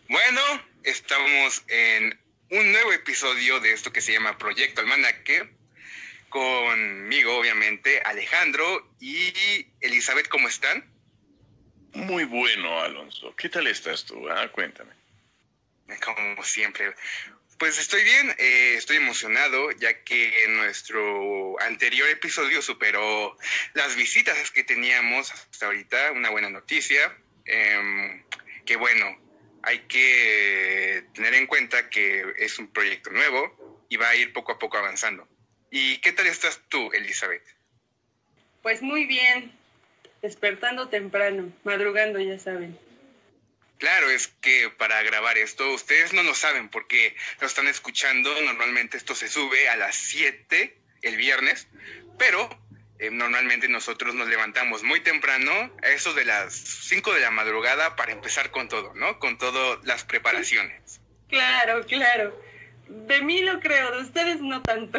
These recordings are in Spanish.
Bueno, estamos en un nuevo episodio de esto que se llama Proyecto Almanaque, conmigo obviamente, Alejandro y Elizabeth, ¿cómo están? Muy bueno, Alonso. ¿Qué tal estás tú? Cuéntame. Como siempre. Pues estoy bien, estoy emocionado ya que nuestro anterior episodio superó las visitas que teníamos hasta ahorita, una buena noticia, que bueno, hay que tener en cuenta que es un proyecto nuevo y va a ir poco a poco avanzando. ¿Y qué tal estás tú, Elizabeth? Pues muy bien, despertando temprano, madrugando, ya saben. Claro, es que para grabar esto, ustedes no lo saben porque lo están escuchando, normalmente esto se sube a las 7 el viernes, pero normalmente nosotros nos levantamos muy temprano, a eso de las 5 de la madrugada para empezar con todo, ¿no? Con todas las preparaciones. Claro, claro. De mí lo creo, de ustedes no tanto.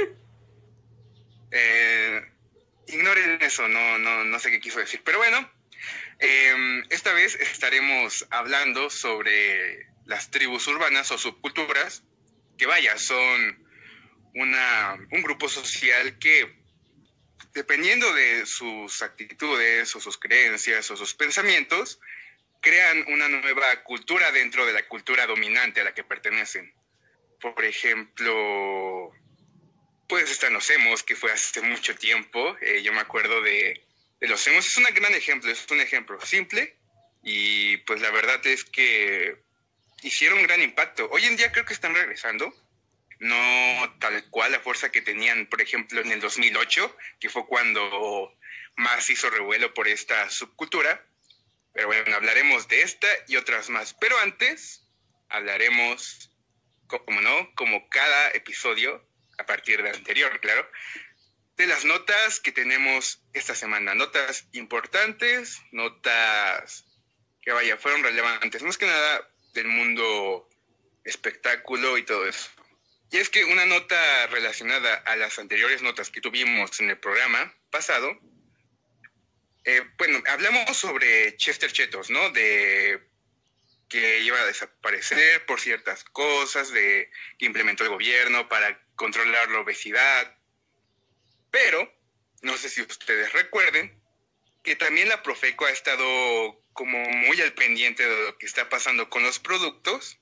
Ignoren eso, no sé qué quiso decir, pero bueno. Esta vez estaremos hablando sobre las tribus urbanas o subculturas, que vaya, son un grupo social que, dependiendo de sus actitudes o sus creencias o sus pensamientos, crean una nueva cultura dentro de la cultura dominante a la que pertenecen. Por ejemplo, pues están los emos, que fue hace mucho tiempo. Yo me acuerdo de los emos. Es un gran ejemplo, es un ejemplo simple y pues la verdad es que hicieron un gran impacto. Hoy en día creo que están regresando, no tal cual la fuerza que tenían, por ejemplo, en el 2008, que fue cuando más hizo revuelo por esta subcultura. Pero bueno, hablaremos de esta y otras más. Pero antes hablaremos, como no, como cada episodio, a partir del anterior, claro, de las notas que tenemos esta semana. Notas importantes, notas que vaya, fueron relevantes, más que nada del mundo espectáculo y todo eso. Y es que una nota relacionada a las anteriores notas que tuvimos en el programa pasado, bueno, hablamos sobre Chester Chetos, ¿no? De que iba a desaparecer por ciertas cosas, de que implementó el gobierno para controlar la obesidad. Pero, no sé si ustedes recuerden, que también la Profeco ha estado como muy al pendiente de lo que está pasando con los productos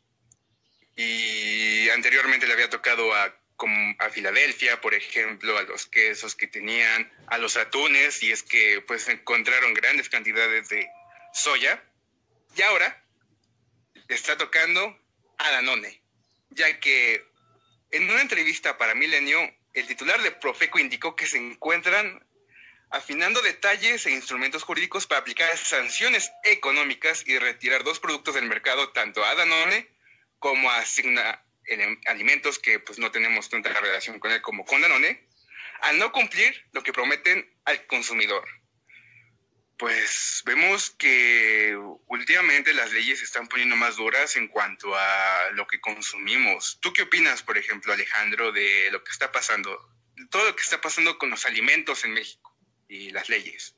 y anteriormente le había tocado a Filadelfia, por ejemplo, a los quesos que tenían, a los atunes, y es que pues encontraron grandes cantidades de soya, y ahora está tocando a Danone, ya que en una entrevista para Milenio, el titular de Profeco indicó que se encuentran afinando detalles e instrumentos jurídicos para aplicar sanciones económicas y retirar dos productos del mercado, tanto a Danone como a Signa Alimentos, que pues no tenemos tanta relación con él como con Danone, al no cumplir lo que prometen al consumidor. Pues vemos que últimamente las leyes se están poniendo más duras en cuanto a lo que consumimos. ¿Tú qué opinas, por ejemplo, Alejandro, de lo que está pasando, todo lo que está pasando con los alimentos en México y las leyes?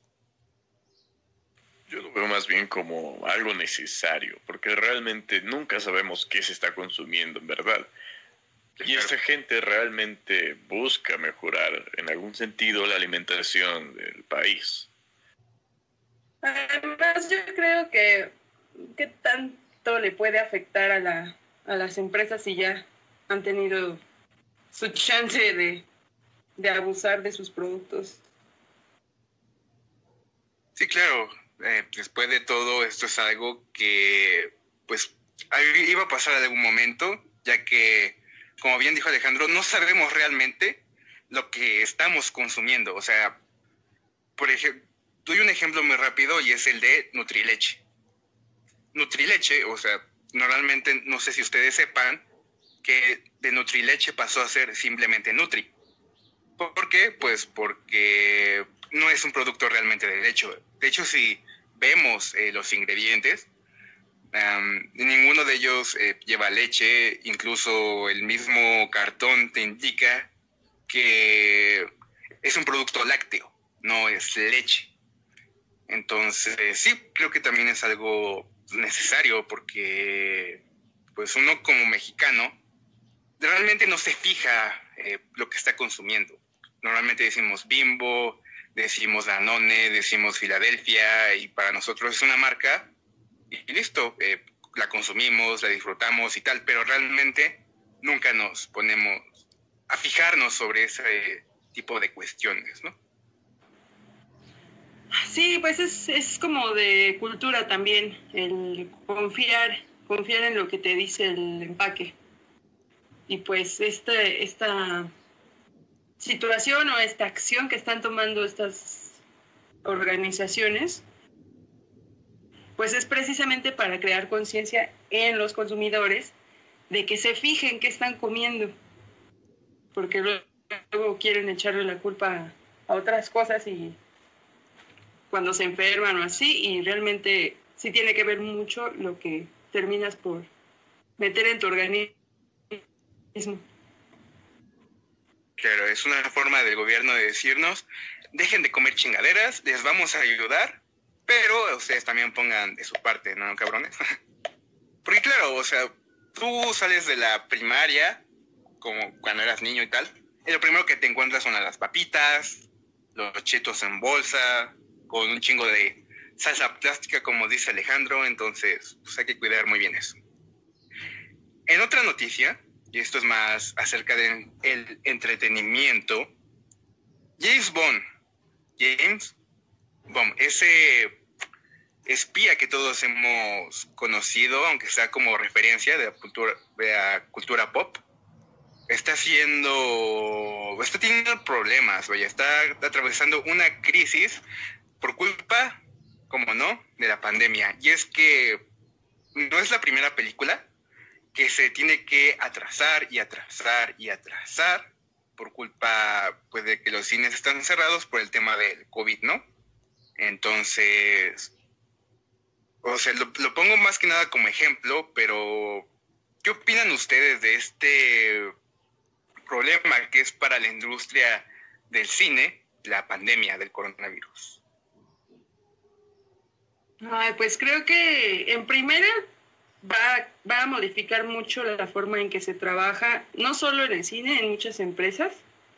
Yo lo veo más bien como algo necesario, porque realmente nunca sabemos qué se está consumiendo en verdad. Y esta gente realmente busca mejorar en algún sentido la alimentación del país. Además, yo creo que qué tanto le puede afectar a las empresas si ya han tenido su chance de abusar de sus productos. Sí, claro. Después de todo, esto es algo que pues iba a pasar en algún momento, ya que, como bien dijo Alejandro, no sabemos realmente lo que estamos consumiendo. O sea, por ejemplo, doy un ejemplo muy rápido y es el de Nutrileche. Nutrileche, o sea, normalmente, no sé si ustedes sepan, que de Nutrileche pasó a ser simplemente Nutri. ¿Por qué? Pues porque no es un producto realmente de leche. De hecho, si vemos los ingredientes, ninguno de ellos lleva leche, incluso el mismo cartón te indica que es un producto lácteo, no es leche. Entonces, sí, creo que también es algo necesario porque pues uno como mexicano realmente no se fija lo que está consumiendo. Normalmente decimos Bimbo, decimos Danone, decimos Filadelfia, y para nosotros es una marca y listo, la consumimos, la disfrutamos y tal, pero realmente nunca nos ponemos a fijarnos sobre ese tipo de cuestiones, ¿no? Sí, pues es como de cultura también, el confiar en lo que te dice el empaque. Y pues esta situación o esta acción que están tomando estas organizaciones, pues es precisamente para crear conciencia en los consumidores de que se fijen qué están comiendo, porque luego quieren echarle la culpa a otras cosas y cuando se enferman o así, y realmente sí tiene que ver mucho lo que terminas por meter en tu organismo. Claro, es una forma del gobierno de decirnos, dejen de comer chingaderas, les vamos a ayudar, pero ustedes también pongan de su parte, ¿no, cabrones? Porque claro, o sea, tú sales de la primaria, como cuando eras niño y tal, y lo primero que te encuentras son las papitas, los chetos en bolsa, con un chingo de salsa plástica, como dice Alejandro, entonces pues hay que cuidar muy bien eso. En otra noticia, y esto es más acerca del entretenimiento, James Bond, ese espía que todos hemos conocido, aunque sea como referencia de la cultura pop, está teniendo problemas, vaya, está atravesando una crisis por culpa, como no, de la pandemia. Y es que no es la primera película que se tiene que atrasar por culpa, pues, de que los cines están cerrados por el tema del COVID, ¿no? Entonces, o sea, lo pongo más que nada como ejemplo, pero ¿qué opinan ustedes de este problema que es para la industria del cine, la pandemia del coronavirus? Ay, pues creo que en primera va a modificar mucho la forma en que se trabaja, no solo en el cine, en muchas empresas.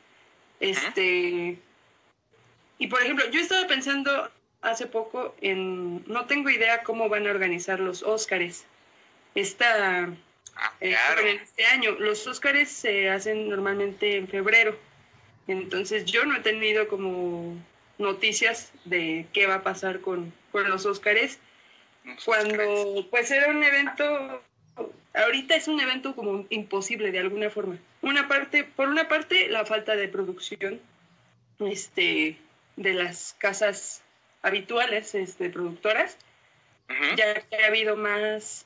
Y por ejemplo, yo estaba pensando hace poco no tengo idea cómo van a organizar los Óscares. Claro. Este año, los Óscares se hacen normalmente en febrero. Entonces yo no he tenido como noticias de qué va a pasar con los Óscares. Cuando pues era un evento, ahorita es un evento como imposible de alguna forma. Por una parte, la falta de producción de las casas habituales, productoras, ya que ha habido más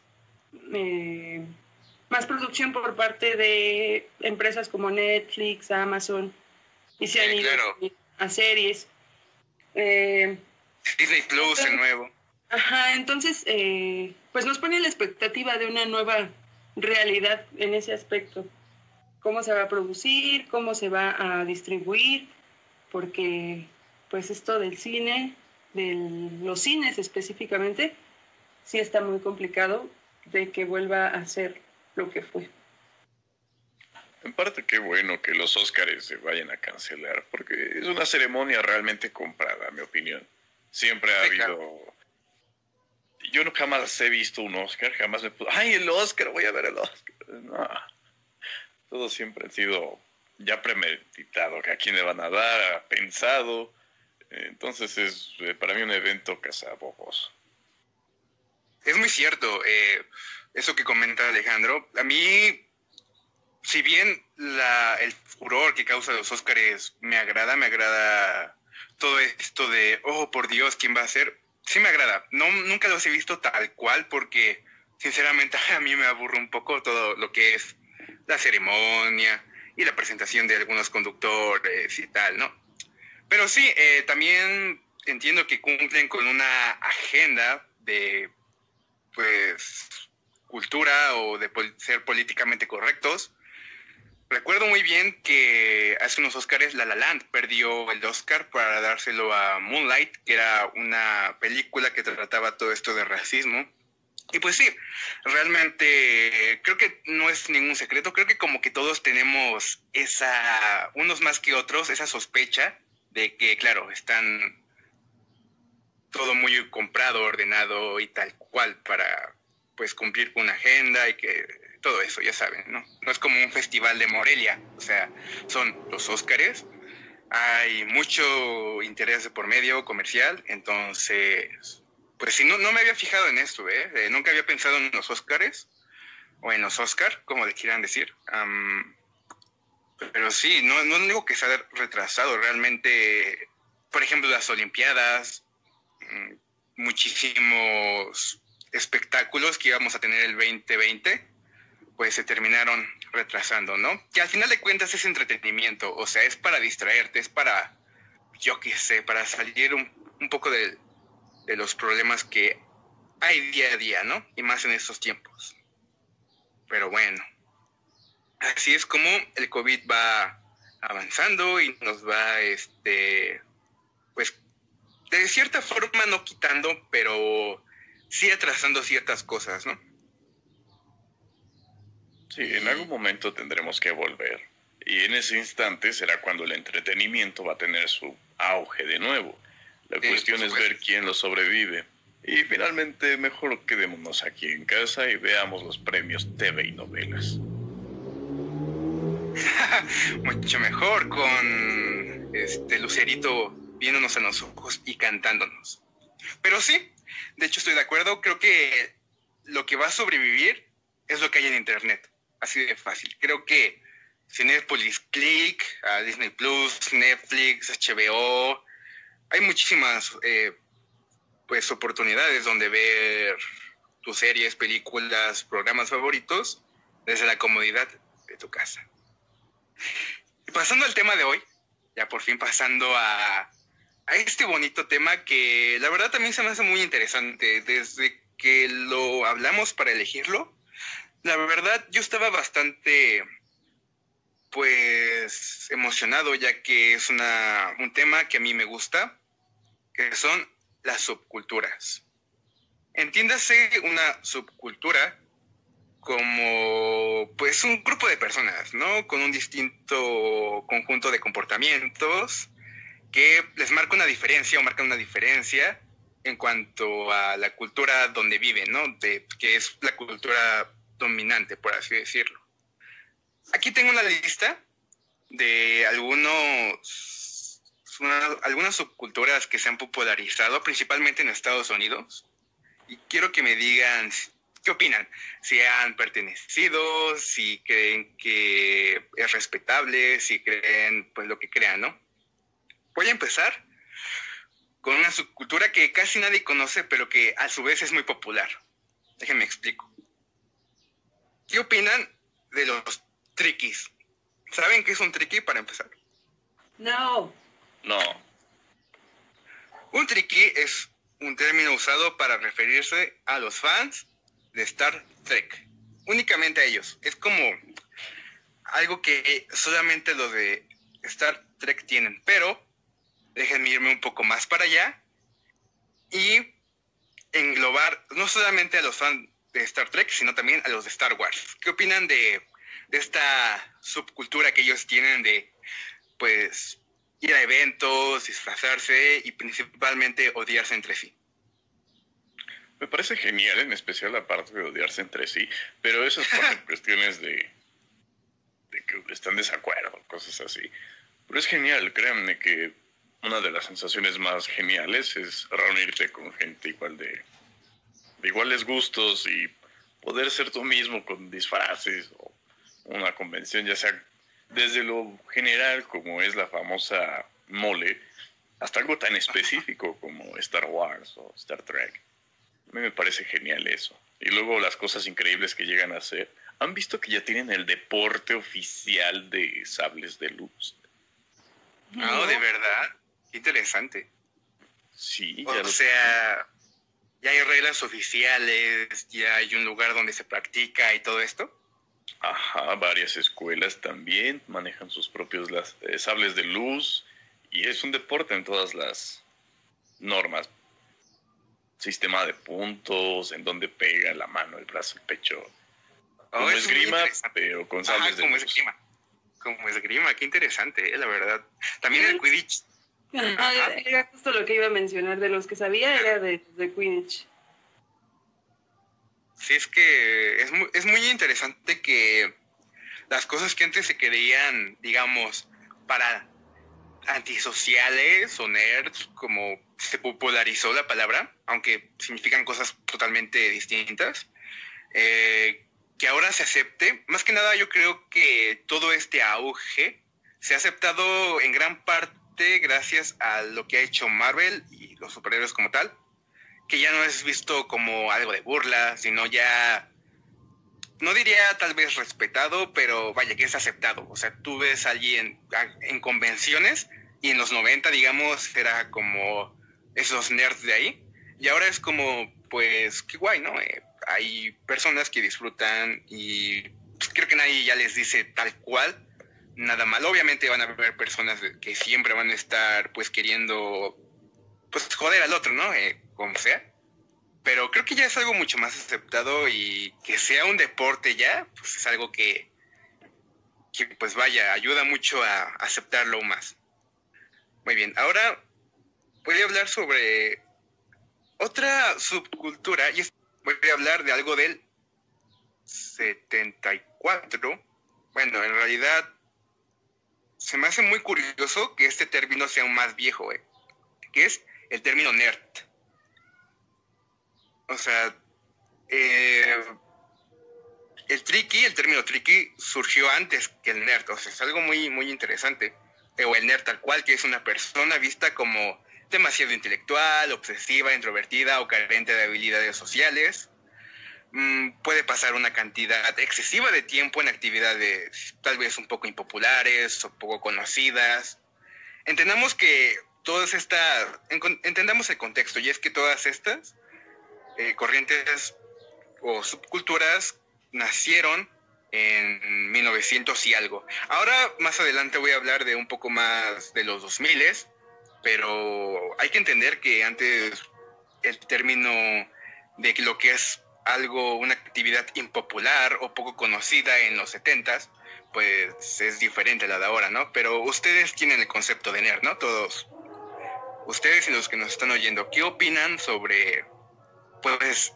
producción por parte de empresas como Netflix, Amazon, y se han ido a series. Disney Plus, el nuevo. Ajá, entonces, pues nos pone la expectativa de una nueva realidad en ese aspecto. Cómo se va a producir, cómo se va a distribuir, porque pues esto del cine, de los cines específicamente, sí está muy complicado de que vuelva a ser lo que fue. En parte, qué bueno que los Óscares se vayan a cancelar, porque es una ceremonia realmente comprada, en mi opinión. Siempre ha habido... Yo no jamás he visto un Óscar, jamás me puedo... ¡Ay, el Óscar! Voy a ver el Óscar. No. Todo siempre ha sido ya premeditado, que a quién le van a dar, pensado. Entonces es para mí un evento cazabobos. Es muy cierto eso que comenta Alejandro. A mí, si bien el furor que causa los Óscares me agrada todo esto de, oh, por Dios, ¿quién va a ser? Sí me agrada. Nunca los he visto tal cual porque, sinceramente, a mí me aburre un poco todo lo que es la ceremonia y la presentación de algunos conductores y tal, ¿no? Pero sí, también entiendo que cumplen con una agenda de, pues, cultura o de ser políticamente correctos. Recuerdo muy bien que hace unos Óscares La La Land perdió el Óscar para dárselo a Moonlight, que era una película que trataba todo esto de racismo. Y pues sí, realmente creo que no es ningún secreto, creo que como que todos tenemos unos más que otros, esa sospecha de que, claro, están todo muy comprado, ordenado y tal cual para pues cumplir con una agenda y que todo eso, ya saben, ¿no? No es como un festival de Morelia, o sea, son los Óscares, hay mucho interés de por medio comercial, entonces, pues sí, no me había fijado en esto, nunca había pensado en los Óscares, o en los Óscar, como le quieran decir, pero sí, no digo que sea retrasado, realmente, por ejemplo, las Olimpiadas, muchísimos espectáculos que íbamos a tener el 2020, pues se terminaron retrasando, ¿no? Que al final de cuentas es entretenimiento, o sea, es para distraerte, es para, yo qué sé, para salir un poco de los problemas que hay día a día, ¿no? Y más en estos tiempos. Pero bueno, así es como el COVID va avanzando y nos va, pues, de cierta forma no quitando, pero sí atrasando ciertas cosas, ¿no? Sí, en algún momento tendremos que volver. Y en ese instante será cuando el entretenimiento va a tener su auge de nuevo. La cuestión es ver quién lo sobrevive. Y finalmente, mejor quedémonos aquí en casa y veamos los premios TV y novelas. Mucho mejor con Lucerito viéndonos en los ojos y cantándonos. Pero sí, de hecho estoy de acuerdo, creo que lo que va a sobrevivir es lo que hay en internet, así de fácil. Creo que Cinépolis Click, Disney Plus, Netflix, HBO, hay muchísimas pues oportunidades donde ver tus series, películas, programas favoritos desde la comodidad de tu casa. Y pasando al tema de hoy, ya por fin pasando a este bonito tema que la verdad también se me hace muy interesante. Desde que lo hablamos para elegirlo, la verdad yo estaba bastante pues emocionado, ya que es un tema que a mí me gusta, que son las subculturas. Entiéndase una subcultura como pues un grupo de personas, ¿no? Con un distinto conjunto de comportamientos que les marca una diferencia o marcan una diferencia en cuanto a la cultura donde viven, ¿no? Que es la cultura dominante, por así decirlo. Aquí tengo una lista de algunas subculturas que se han popularizado, principalmente en Estados Unidos, y quiero que me digan qué opinan, si han pertenecido, si creen que es respetable, si creen pues lo que crean, ¿no? Voy a empezar con una subcultura que casi nadie conoce, pero que a su vez es muy popular. Déjenme explico. ¿Qué opinan de los triquis? ¿Saben qué es un triqui para empezar? No. No. Un triqui es un término usado para referirse a los fans de Star Trek. Únicamente a ellos. Es como algo que solamente los de Star Trek tienen, pero déjenme irme un poco más para allá y englobar no solamente a los fans de Star Trek, sino también a los de Star Wars. ¿Qué opinan de esta subcultura que ellos tienen de, pues, ir a eventos, disfrazarse y principalmente odiarse entre sí? Me parece genial, en especial la parte de odiarse entre sí, pero eso es por cuestiones de que están en desacuerdo, cosas así. Pero es genial, créanme que una de las sensaciones más geniales es reunirte con gente igual de iguales gustos y poder ser tú mismo con disfraces o una convención, ya sea desde lo general como es la famosa mole, hasta algo tan específico como Star Wars o Star Trek. A mí me parece genial eso. Y luego las cosas increíbles que llegan a hacer. ¿Han visto que ya tienen el deporte oficial de sables de luz? No, de verdad. Interesante. Sí, ya sea, ya hay reglas oficiales, ya hay un lugar donde se practica y todo esto. Ajá, varias escuelas también manejan sus propios sables de luz y es un deporte en todas las normas. sistema de puntos, en dónde pega la mano, el brazo, el pecho. Como es muy esgrima, interesante. pero con sables de como luz. esgrima. Como esgrima, qué interesante, la verdad. También el Quidditch. Era justo lo que iba a mencionar. De los que sabía era de Quidditch. Sí, es que es muy interesante que las cosas que antes se creían, digamos, para antisociales o nerds, como se popularizó la palabra, aunque significan cosas totalmente distintas, que ahora se acepte. Más que nada yo creo que todo este auge se ha aceptado en gran parte gracias a lo que ha hecho Marvel y los superhéroes como tal, que ya no es visto como algo de burla, sino ya, no diría tal vez respetado, pero vaya que es aceptado. O sea, tú ves a alguien en convenciones y en los 90, digamos, era como esos nerds de ahí, y ahora es como, pues, qué guay, ¿no? Hay personas que disfrutan y pues, creo que nadie ya les dice tal cual nada mal. Obviamente van a haber personas que siempre van a estar, pues, queriendo, pues, joder al otro, ¿no? Como sea. Pero creo que ya es algo mucho más aceptado, y que sea un deporte ya, pues es algo que pues vaya, ayuda mucho a aceptarlo más. Muy bien, ahora voy a hablar sobre otra subcultura, y voy a hablar de algo del 74. Bueno, en realidad se me hace muy curioso que este término sea aún más viejo, que es el término nerd. O sea, el término tricky surgió antes que el nerd. O sea, es algo muy, muy interesante. O el nerd tal cual, que es una persona vista como demasiado intelectual, obsesiva, introvertida o carente de habilidades sociales. Puede pasar una cantidad excesiva de tiempo en actividades tal vez un poco impopulares o poco conocidas. Entendamos el contexto, y es que todas estas corrientes o subculturas nacieron en 1900 y algo. Ahora, más adelante voy a hablar de un poco más de los 2000, pero hay que entender que antes el término de lo que es algo, una actividad impopular o poco conocida en los 70s, pues es diferente a la de ahora, ¿no? Pero ustedes tienen el concepto de nerd, ¿no? Todos ustedes y los que nos están oyendo, ¿qué opinan sobre, pues,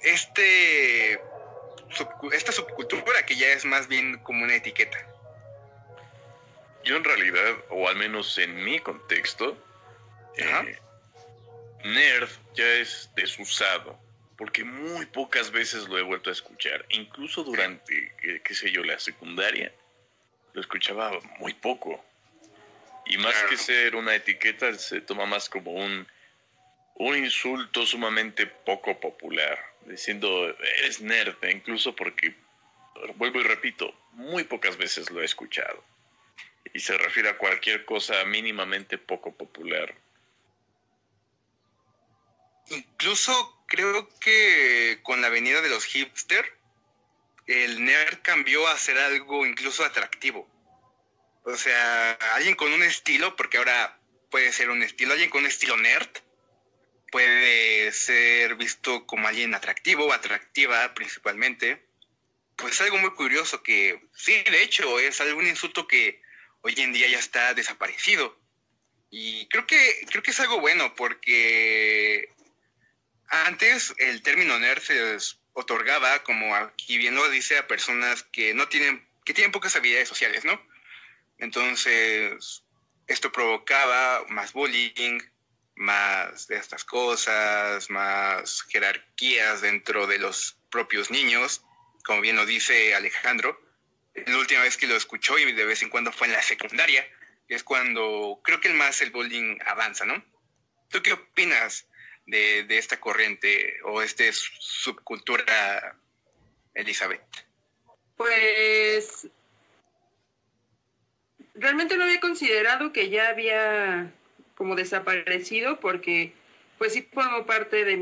esta subcultura que ya es más bien como una etiqueta? Yo en realidad, o al menos en mi contexto, nerd ya es desusado, porque muy pocas veces lo he vuelto a escuchar. Incluso durante, qué sé yo, la secundaria, lo escuchaba muy poco. Y más que ser una etiqueta, se toma más como un insulto sumamente poco popular, diciendo eres nerd, incluso porque, vuelvo y repito, muy pocas veces lo he escuchado. Y se refiere a cualquier cosa mínimamente poco popular. Incluso creo que con la venida de los hipster, el nerd cambió a ser algo incluso atractivo. O sea, alguien con un estilo, porque ahora puede ser un estilo, alguien con un estilo nerd puede ser visto como alguien atractivo, atractiva principalmente. Pues algo muy curioso que, sí, de hecho, es algún insulto que hoy en día ya está desaparecido. Y creo que es algo bueno, porque antes el término nerd se otorgaba, como aquí bien lo dice, a personas que tienen pocas habilidades sociales, ¿no? Entonces, esto provocaba más bullying, más de estas cosas, más jerarquías dentro de los propios niños, como bien lo dice Alejandro. La última vez que lo escuchó, y de vez en cuando, fue en la secundaria, es cuando creo que el bullying avanza, ¿no? ¿Tú qué opinas de esta corriente o subcultura, Elizabeth? Pues realmente no había considerado que ya había como desaparecido, porque pues sí formó parte de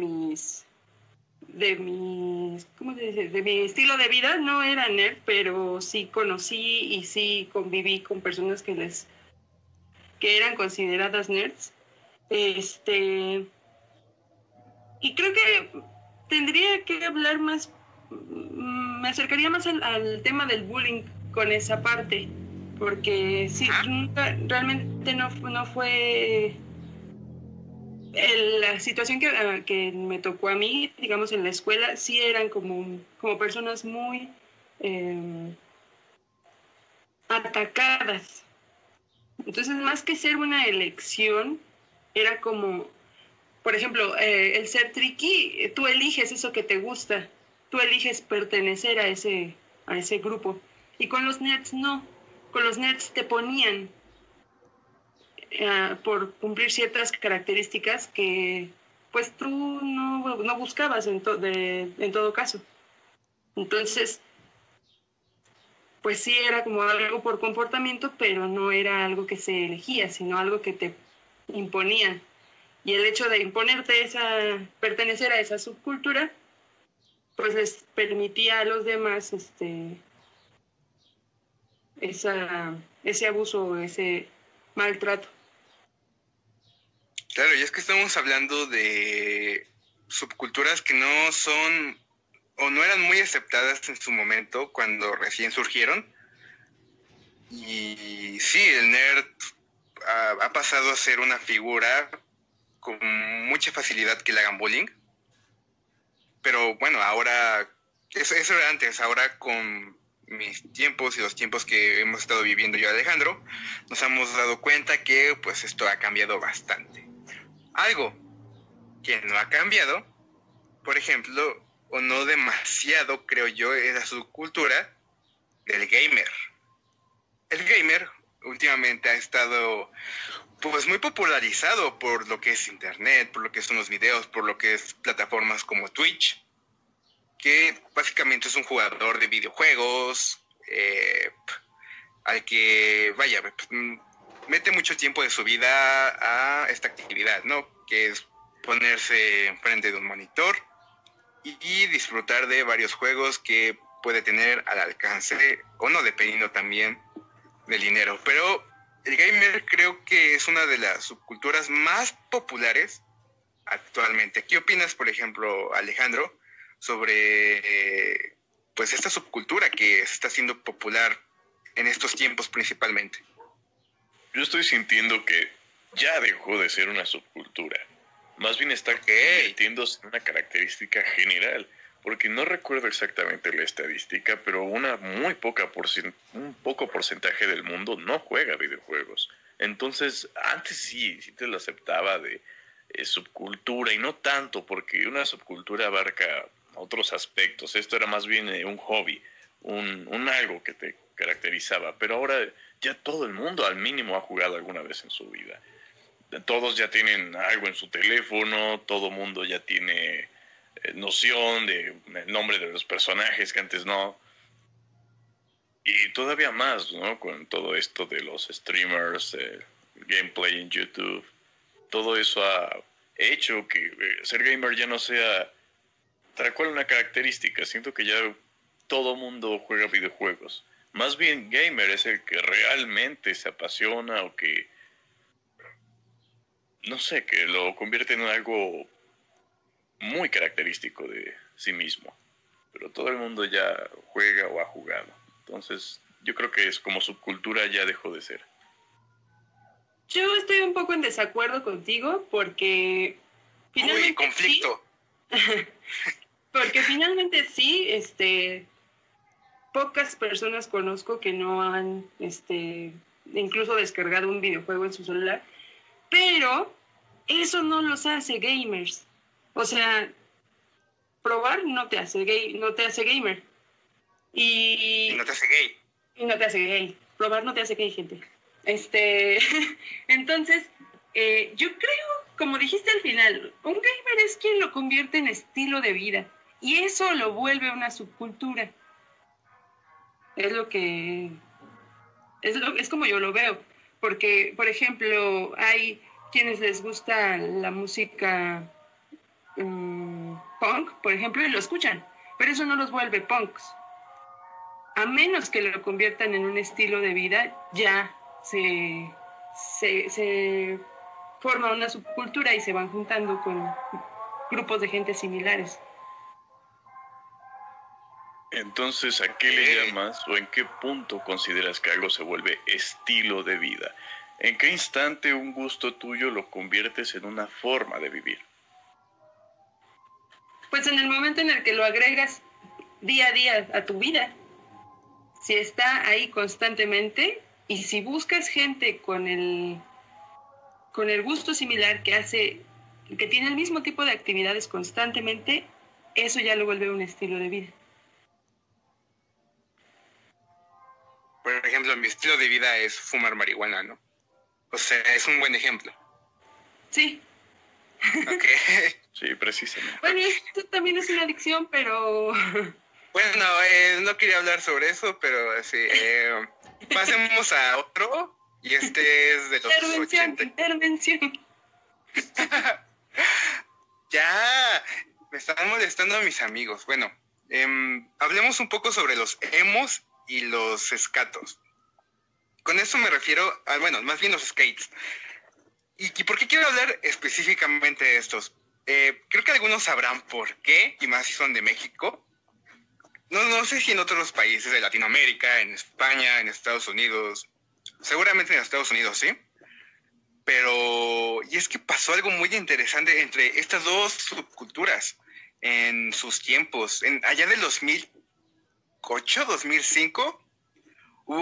¿cómo se dice? De mi estilo de vida. No era nerd, pero sí conocí y sí conviví con personas que eran consideradas nerds. Y creo que tendría que hablar más, me acercaría más al tema del bullying con esa parte, porque sí, nunca, realmente no fue la situación que me tocó a mí, digamos, en la escuela, sí eran como personas muy atacadas. Entonces, más que ser una elección, era como, por ejemplo, el ser tricky, tú eliges eso que te gusta, tú eliges pertenecer a ese grupo. Y con los nerds no, con los nerds te ponían por cumplir ciertas características que pues tú no buscabas en todo caso. Entonces, pues sí era como algo por comportamiento, pero no era algo que se elegía, sino algo que te imponían. Y el hecho de imponerte pertenecer a esa subcultura, pues les permitía a los demás ese abuso, ese maltrato. Claro, y es que estamos hablando de subculturas que no son o no eran muy aceptadas en su momento cuando recién surgieron. Y sí, el nerd ha pasado a ser una figura con mucha facilidad que le hagan bullying. Pero bueno, ahora, eso era antes, ahora con mis tiempos y los tiempos que hemos estado viviendo yo y Alejandro, nos hemos dado cuenta que pues esto ha cambiado bastante. Algo que no ha cambiado, por ejemplo, o no demasiado, creo yo, es la subcultura del gamer. El gamer últimamente ha estado pues muy popularizado por lo que es internet, por lo que son los videos, por lo que es plataformas como Twitch, que básicamente es un jugador de videojuegos, al que, vaya, mete mucho tiempo de su vida a esta actividad, ¿no? Que es ponerse enfrente de un monitor y disfrutar de varios juegos que puede tener al alcance, o no, dependiendo también del dinero. Pero el gamer creo que es una de las subculturas más populares actualmente. ¿Qué opinas, por ejemplo, Alejandro, sobre pues esta subcultura que se está haciendo popular en estos tiempos principalmente? Yo estoy sintiendo que ya dejó de ser una subcultura. Más bien está convirtiéndose en una característica general. Porque no recuerdo exactamente la estadística, pero un poco porcentaje del mundo no juega videojuegos. Entonces, antes sí te lo aceptaba de subcultura, y no tanto, porque una subcultura abarca otros aspectos. Esto era más bien un hobby, un algo que te caracterizaba. Pero ahora ya todo el mundo al mínimo ha jugado alguna vez en su vida. Todos ya tienen algo en su teléfono, todo mundo ya tiene noción de el nombre de los personajes que antes no. Y todavía más, ¿no? Con todo esto de los streamers, gameplay en YouTube, todo eso ha hecho que ser gamer ya no sea tal cual una característica. Siento que ya todo mundo juega videojuegos. Más bien gamer es el que realmente se apasiona, o que, no sé, que lo convierte en algo muy característico de sí mismo. Pero todo el mundo ya juega o ha jugado. Entonces, yo creo que es como subcultura ya dejó de ser. Yo estoy un poco en desacuerdo contigo porque finalmente conflicto. Sí, porque finalmente sí, pocas personas conozco que no han incluso descargado un videojuego en su celular, pero eso no los hace gamers. O sea, probar no te hace gamer. Y no te hace gay. Y no te hace gay. Probar no te hace gay, gente. Entonces, yo creo, como dijiste al final, un gamer es quien lo convierte en estilo de vida. Y eso lo vuelve una subcultura. Es como yo lo veo. Porque, por ejemplo, hay quienes les gusta la música punk, por ejemplo, y lo escuchan, pero eso no los vuelve punks. A menos que lo conviertan en un estilo de vida, ya se forma una subcultura y se van juntando grupos de gente similares. Entonces, ¿a qué le llamas o en qué punto consideras que algo se vuelve estilo de vida? ¿En qué instante un gusto tuyo lo conviertes en una forma de vivir? Pues en el momento en el que lo agregas día a día a tu vida, si está ahí constantemente y si buscas gente con el gusto similar que tiene el mismo tipo de actividades constantemente, eso ya lo vuelve un estilo de vida. Por ejemplo, mi estilo de vida es fumar marihuana, ¿no? O sea, es un buen ejemplo. Sí. Ok. Sí, precisamente. Bueno, esto también es una adicción, pero... Bueno, no quería hablar sobre eso, pero sí. Pasemos a otro, y este es de los 80. Intervención. Ya, me están molestando mis amigos. Bueno, hablemos un poco sobre los emos y los skatos. Con eso me refiero a, bueno, más bien los skates. ¿Y por qué quiero hablar específicamente de estos? Creo que algunos sabrán por qué, y más si son de México. No sé si en otros países de Latinoamérica, en España, en Estados Unidos, seguramente en Estados Unidos, sí. Pero, y es que pasó algo muy interesante entre estas dos subculturas en sus tiempos. Allá del 2008, 2005, hubo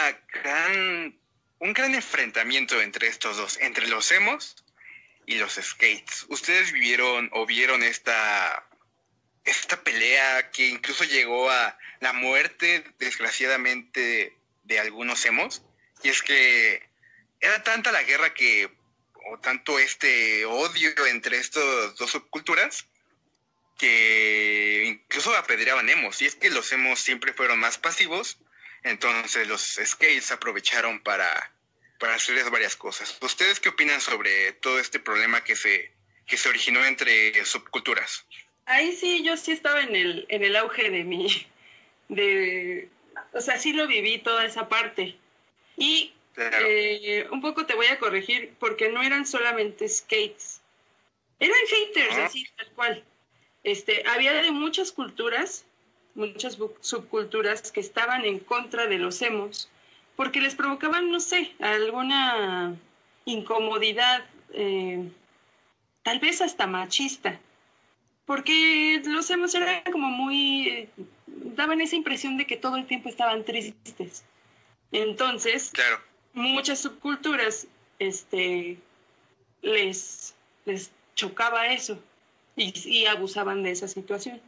un gran enfrentamiento entre estos dos, entre los emos y los skates. ¿Ustedes vivieron o vieron esta pelea que incluso llegó a la muerte, desgraciadamente, de algunos emos? Y es que era tanta la guerra o tanto este odio entre estas dos subculturas, que incluso apedreaban emos. Y es que los emos siempre fueron más pasivos, entonces los skates aprovecharon para hacerles varias cosas. ¿Ustedes qué opinan sobre todo este problema que se originó entre subculturas? Ahí sí, yo sí estaba en el auge o sea, sí lo viví toda esa parte. Y Claro. Un poco te voy a corregir, porque no eran solamente skates. Eran haters, así, tal cual. Había de muchas culturas, muchas subculturas que estaban en contra de los emos, porque les provocaban, no sé, alguna incomodidad, tal vez hasta machista. Porque los emos eran como muy... daban esa impresión de que todo el tiempo estaban tristes. Entonces, Claro. muchas subculturas les chocaba eso y abusaban de esa situación.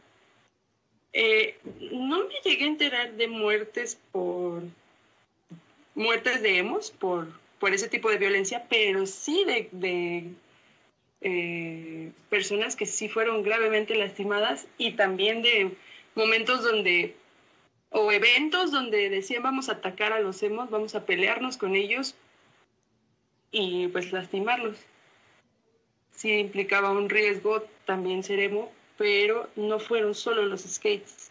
No me llegué a enterar de muertes de emos por ese tipo de violencia, pero sí de personas que sí fueron gravemente lastimadas, y también de momentos o eventos donde decían vamos a atacar a los emos, vamos a pelearnos con ellos y pues lastimarlos. Sí implicaba un riesgo también ser emo, pero no fueron solo los skates.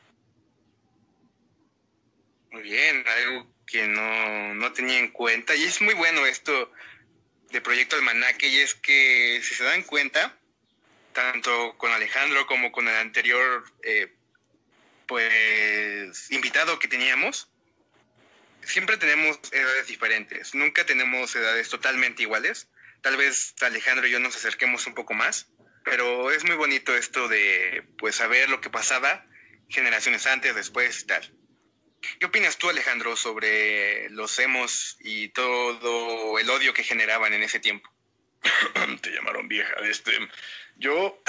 Muy bien, algo que no tenía en cuenta, y es muy bueno esto de Proyecto Almanaque, y es que si se dan cuenta, tanto con Alejandro como con el anterior pues invitado que teníamos, siempre tenemos edades diferentes, nunca tenemos edades totalmente iguales. Tal vez Alejandro y yo nos acerquemos un poco más, pero es muy bonito esto de pues saber lo que pasaba generaciones antes, después y tal. ¿Qué opinas tú, Alejandro, sobre los emos y todo el odio que generaban en ese tiempo? Te llamaron vieja. Yo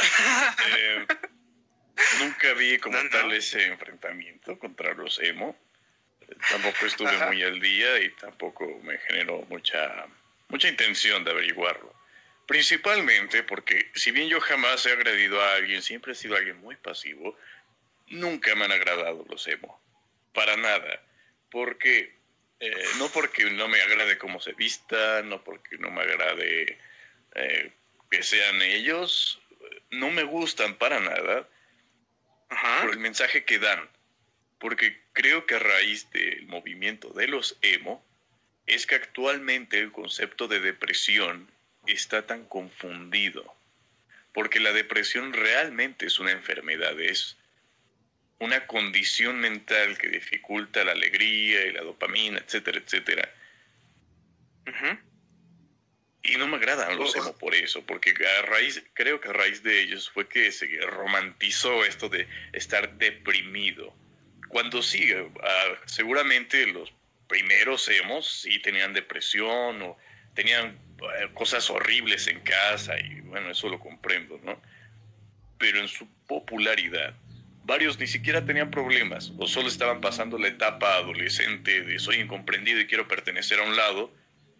nunca vi como tal ese enfrentamiento contra los emo. Tampoco estuve muy al día y tampoco me generó mucha intención de averiguarlo. Principalmente porque, si bien yo jamás he agredido a alguien, siempre he sido alguien muy pasivo, nunca me han agradado los emo. Para nada. Porque, no porque no me agrade cómo se vistan, no porque no me agrade que sean ellos, no me gustan para nada por el mensaje que dan. Porque creo que a raíz del movimiento de los emo, es que actualmente el concepto de depresión está tan confundido. porque la depresión realmente es una enfermedad, es una condición mental que dificulta la alegría y la dopamina, etcétera, etcétera. Ujú. Y no me agradan los emo por eso, porque creo que a raíz de ellos fue que se romantizó esto de estar deprimido. Cuando sí, seguramente los primeros emos sí tenían depresión o tenían cosas horribles en casa y bueno, eso lo comprendo, ¿no? Pero en su popularidad, varios ni siquiera tenían problemas o solo estaban pasando la etapa adolescente de soy incomprendido y quiero pertenecer a un lado.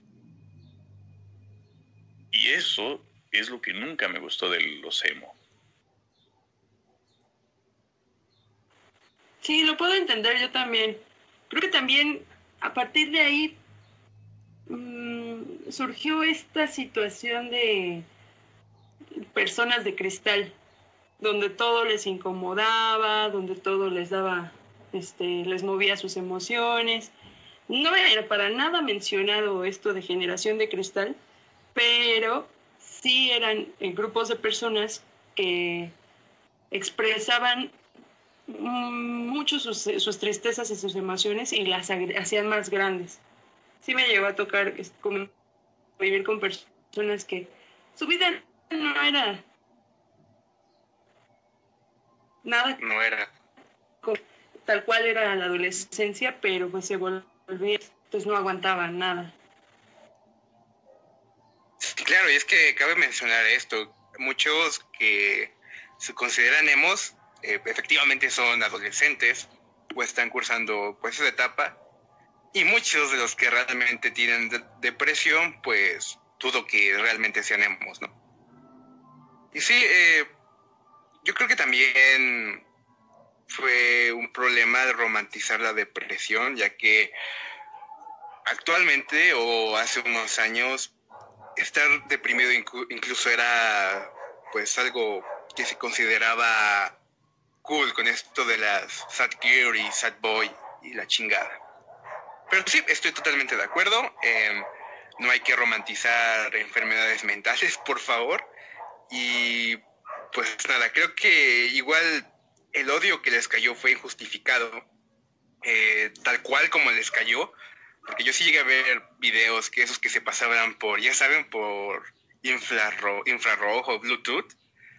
Y eso es lo que nunca me gustó de los emo. Sí, lo puedo entender yo también. Creo que también a partir de ahí surgió esta situación de personas de cristal, donde todo les incomodaba, donde todo les daba, les movía sus emociones. No era para nada mencionado esto de generación de cristal, pero sí eran grupos de personas que expresaban mucho sus tristezas y sus emociones y las hacían más grandes. Sí me llegó a tocar vivir con personas que su vida no era nada, No era. tal cual era la adolescencia, pero pues se volvía, pues no aguantaban nada. Sí, claro, y es que cabe mencionar esto. Muchos que se consideran emos, efectivamente son adolescentes o están cursando pues esa etapa. Y muchos de los que realmente tienen depresión, pues dudo que realmente sean emos, ¿no? Y sí, yo creo que también fue un problema de romantizar la depresión, ya que actualmente o hace unos años estar deprimido incluso era pues algo que se consideraba cool con esto de las sad girl y sad boy y la chingada. Pero sí, estoy totalmente de acuerdo. No hay que romantizar enfermedades mentales, por favor. Y pues nada, creo que igual el odio que les cayó fue injustificado, tal cual como les cayó, porque yo sí llegué a ver videos que esos que se pasaban por, ya saben, por infrarrojo, Bluetooth,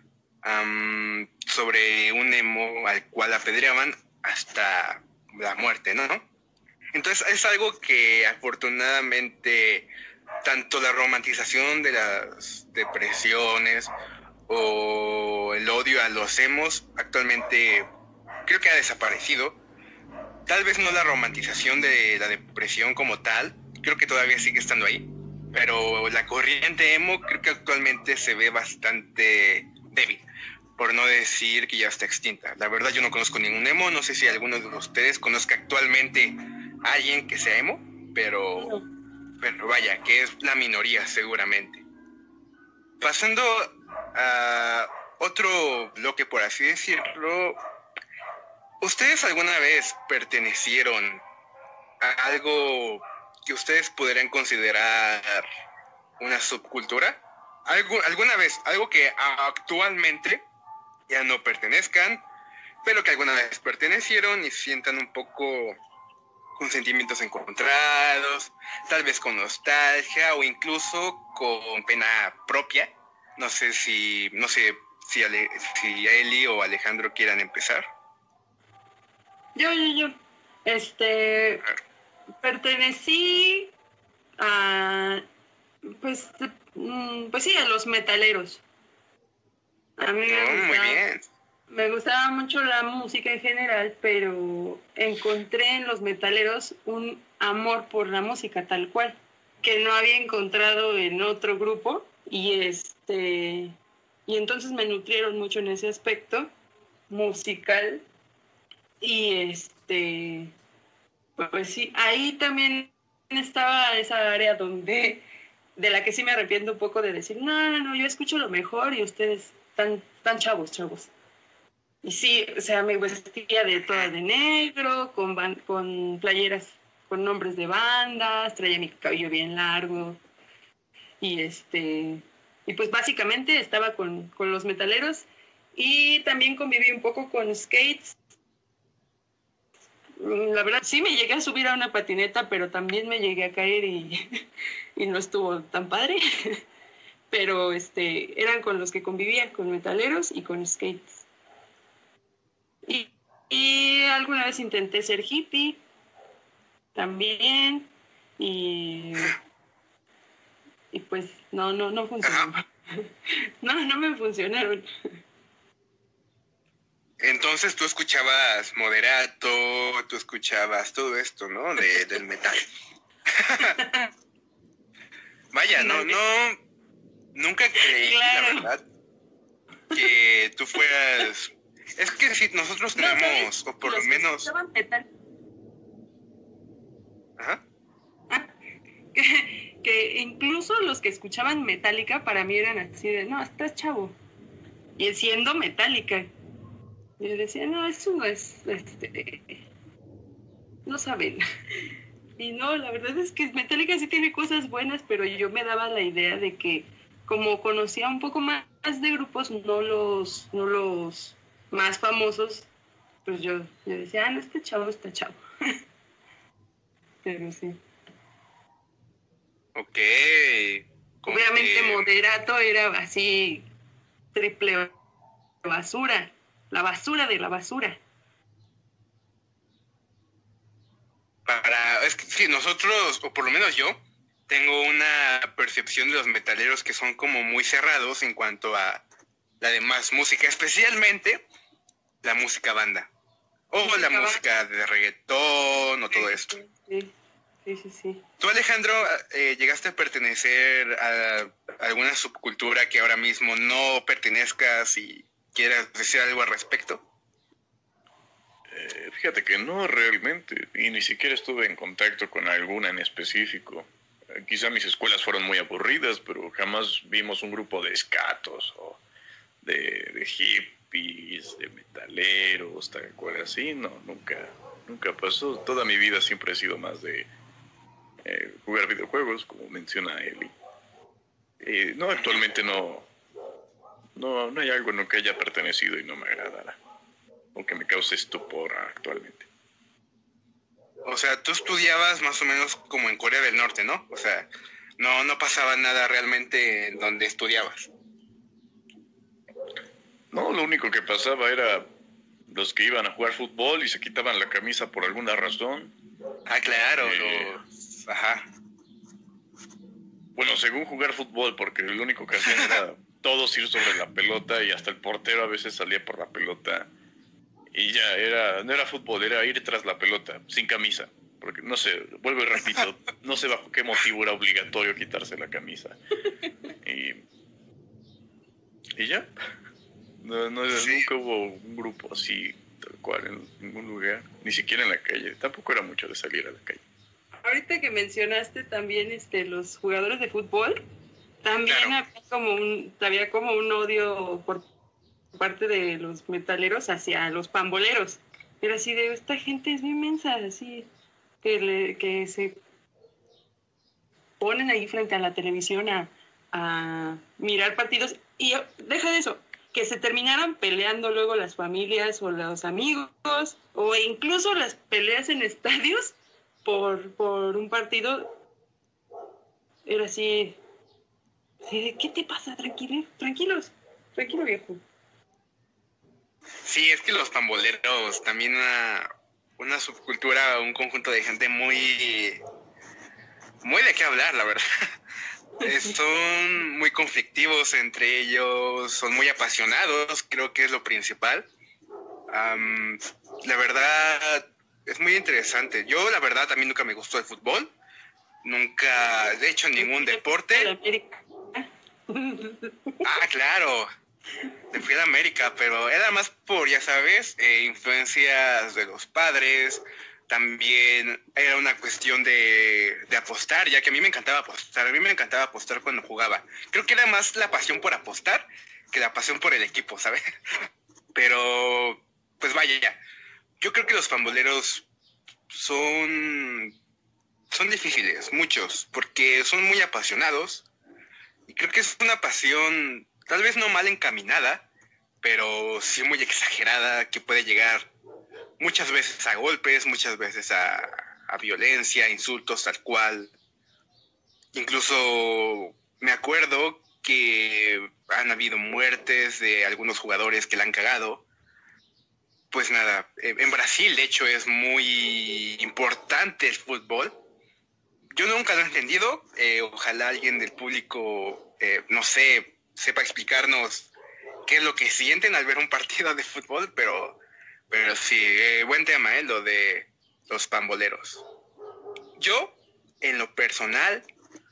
sobre un emo al cual apedreaban hasta la muerte, ¿no? Entonces es algo que afortunadamente tanto la romantización de las depresiones o el odio a los emos actualmente creo que ha desaparecido. Tal vez no la romantización de la depresión como tal, creo que todavía sigue estando ahí, pero la corriente emo creo que actualmente se ve bastante débil, por no decir que ya está extinta. La verdad yo no conozco ningún emo, no sé si alguno de ustedes conozca actualmente a alguien que sea emo, pero vaya, que es la minoría seguramente. Pasando a otro bloque, por así decirlo, ¿ustedes alguna vez pertenecieron a algo que ustedes podrían considerar una subcultura? ¿Alguna vez, algo que actualmente ya no pertenezcan, pero que alguna vez pertenecieron y sientan un poco con sentimientos encontrados, tal vez con nostalgia o incluso con pena propia? No sé si Eli o Alejandro quieran empezar. Yo. Pertenecí a, pues sí, a los metaleros. A mí muy bien. Me gustaba mucho la música en general, pero encontré en los metaleros un amor por la música tal cual, que no había encontrado en otro grupo, y entonces me nutrieron mucho en ese aspecto musical, y pues sí, ahí también estaba esa área de la que sí me arrepiento un poco de decir, no, yo escucho lo mejor y ustedes están chavos. Y sí, o sea, me vestía toda de negro, con playeras con nombres de bandas, traía mi cabello bien largo y Y pues básicamente estaba con los metaleros y también conviví un poco con skates. La verdad, sí me llegué a subir a una patineta, pero también me llegué a caer y no estuvo tan padre. Pero eran con los que convivía, con metaleros y con skates. Y alguna vez intenté ser hippie también y pues no funcionó. No me funcionaron. Entonces tú escuchabas Moderato, tú escuchabas todo esto, ¿no? Del metal. Vaya, nunca creí, claro. la verdad, que tú fueras... Es que si nosotros tenemos, o por lo menos... Metal. Ajá. Que incluso los que escuchaban Metallica para mí eran así de, no, estás chavo. Y siendo Metallica. Y yo decía, no, eso no es, no saben. Y no, la verdad es que Metallica sí tiene cosas buenas, pero yo me daba la idea de que como conocía un poco más de grupos, no los más famosos, pues yo decía, no, está chavo. Pero sí. Ok. Obviamente Moderato era así triple basura, la basura de la basura. Es que sí, nosotros, o por lo menos yo, tengo una percepción de los metaleros que son como muy cerrados en cuanto a la demás música, especialmente la música banda. O la música de reggaetón o todo esto. Sí. ¿Tú, Alejandro, llegaste a pertenecer a alguna subcultura que ahora mismo no pertenezcas y quieras decir algo al respecto? Fíjate que no realmente, y ni siquiera estuve en contacto con alguna en específico. Quizá mis escuelas fueron muy aburridas, pero jamás vimos un grupo de escatos o de hippies, de metaleros, tal cual así. No, nunca pasó. Toda mi vida siempre he sido más de jugar videojuegos, como menciona Eli. No, actualmente no hay algo en lo que haya pertenecido y no me agradara, o que me cause estupor actualmente. O sea, tú estudiabas más o menos como en Corea del Norte, ¿no? O sea, no pasaba nada realmente en donde estudiabas. No, lo único que pasaba era los que iban a jugar fútbol y se quitaban la camisa por alguna razón. Ah, claro, Ajá. Bueno, según jugar fútbol, porque lo único que hacían era todos ir sobre la pelota y hasta el portero a veces salía por la pelota. Y ya, no era fútbol, era ir tras la pelota, sin camisa. Porque, no sé, vuelvo y repito, no sé bajo qué motivo era obligatorio quitarse la camisa. Y ya. Nunca hubo un grupo así, tal cual, en ningún lugar. Ni siquiera en la calle. Tampoco era mucho de salir a la calle. Ahorita que mencionaste también los jugadores de fútbol, también claro. había como un odio por parte de los metaleros hacia los pamboleros. Era así de, esta gente es bien mensa, así, que se ponen ahí frente a la televisión a mirar partidos. Y deja de eso, que se terminaran peleando luego las familias o los amigos, o incluso las peleas en estadios por un partido. Era así de, ¿qué te pasa? Tranquilo viejo. Sí, es que los pamboleros también una subcultura, un conjunto de gente muy de qué hablar, la verdad. Son muy conflictivos entre ellos, son muy apasionados, creo que es lo principal. La verdad, es muy interesante. Yo, la verdad, también nunca me gustó el fútbol. Nunca, de hecho, ningún deporte. Ah, claro. Me fui a la América, pero era más por, ya sabes, influencias de los padres. También era una cuestión de apostar, ya que a mí me encantaba apostar. A mí me encantaba apostar cuando jugaba. Creo que era más la pasión por apostar que la pasión por el equipo, ¿sabes? Pero, pues vaya, ya. Yo creo que los pamboleros son difíciles, muchos, porque son muy apasionados Y creo que es una pasión tal vez no mal encaminada, pero sí muy exagerada, que puede llegar muchas veces a golpes, muchas veces a violencia, insultos tal cual. Incluso me acuerdo que han habido muertes de algunos jugadores que la han cagado. Pues nada, en Brasil de hecho es muy importante el fútbol. Yo nunca lo he entendido. Ojalá alguien del público, no sé, sepa explicarnos qué es lo que sienten al ver un partido de fútbol, pero sí, buen tema, lo de los pamboleros. Yo, en lo personal,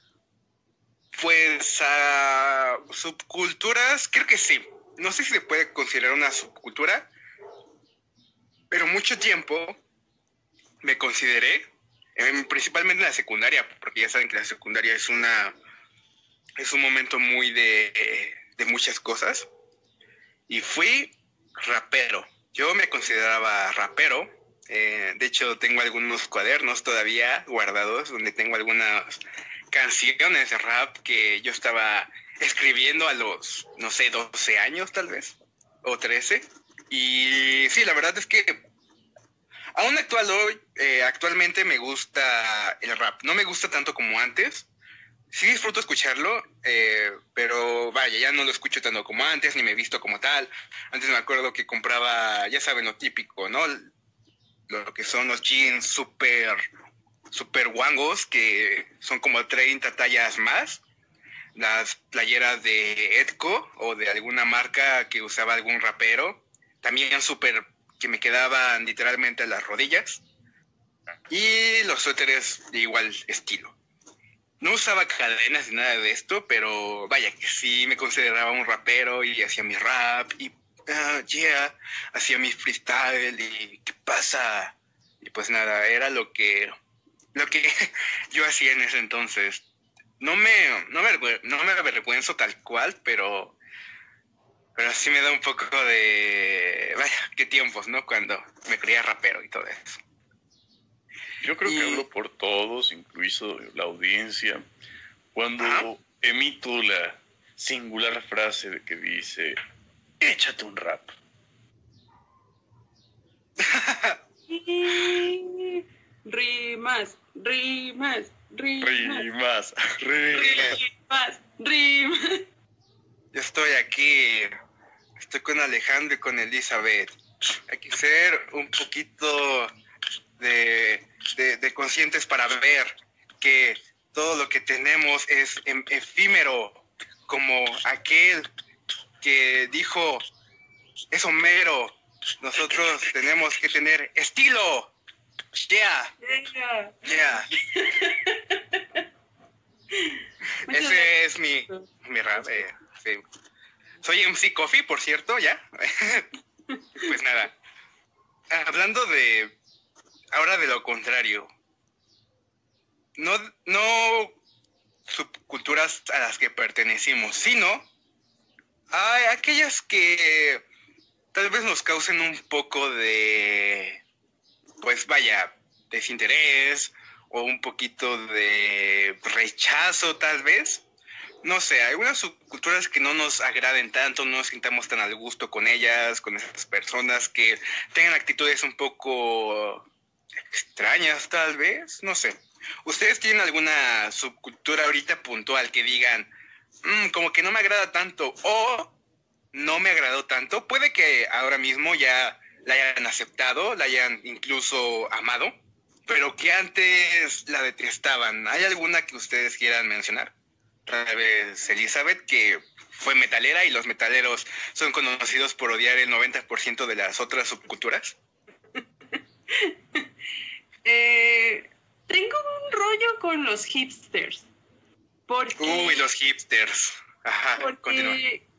pues a subculturas, creo que sí. No sé si se puede considerar una subcultura, pero mucho tiempo me consideré, principalmente en la secundaria, porque ya saben que la secundaria es un momento muy de muchas cosas, y fui rapero. Yo me consideraba rapero. De hecho, tengo algunos cuadernos todavía guardados donde tengo algunas canciones de rap que yo estaba escribiendo a los, no sé, 12 años tal vez, o 13. Y sí, la verdad es que aún actualmente me gusta el rap. No me gusta tanto como antes. Sí disfruto escucharlo, pero vaya, ya no lo escucho tanto como antes, ni me he visto como tal. Antes me acuerdo que compraba, ya saben, lo típico, ¿no? Lo que son los jeans super guangos, que son como 30 tallas más. Las playeras de Edco o de alguna marca que usaba algún rapero, también súper que me quedaban literalmente a las rodillas. Y los suéteres de igual estilo. No usaba cadenas ni nada de esto, pero vaya que sí me consideraba un rapero y hacía mi rap y hacía mi freestyle y ¿qué pasa? Y pues nada, era lo que yo hacía en ese entonces. No me avergüenzo tal cual, pero sí me da un poco de... Vaya, qué tiempos, ¿no? Cuando me creía rapero y todo eso. Yo creo que hablo por todos, incluso la audiencia, cuando emito la singular frase de que dice, échate un rap. Rimas. Yo estoy aquí, estoy con Alejandro y con Elizabeth. Hay que ser un poquito de conscientes para ver que todo lo que tenemos es efímero, como aquel que dijo, es Homero, nosotros tenemos que tener estilo. Yeah. Ese es mi rap. Sí. Soy MC Coffee, por cierto, ¿ya? Pues nada. Hablando ahora de lo contrario. No subculturas a las que pertenecimos, sino a aquellas que tal vez nos causen un poco de, pues vaya, desinterés o un poquito de rechazo tal vez. No sé, algunas subculturas que no nos agraden tanto, no nos sintamos tan al gusto con ellas, con esas personas que tengan actitudes un poco extrañas tal vez, no sé. ¿Ustedes tienen alguna subcultura ahorita puntual que digan, como que no me agrada tanto o no me agradó tanto? Puede que ahora mismo ya la hayan aceptado, la hayan incluso amado, pero que antes la detestaban. ¿Hay alguna que ustedes quieran mencionar? Tal vez Elizabeth, que fue metalera y los metaleros son conocidos por odiar el 90% de las otras subculturas. Tengo un rollo con los hipsters. Uy, los hipsters. Ajá, continúa.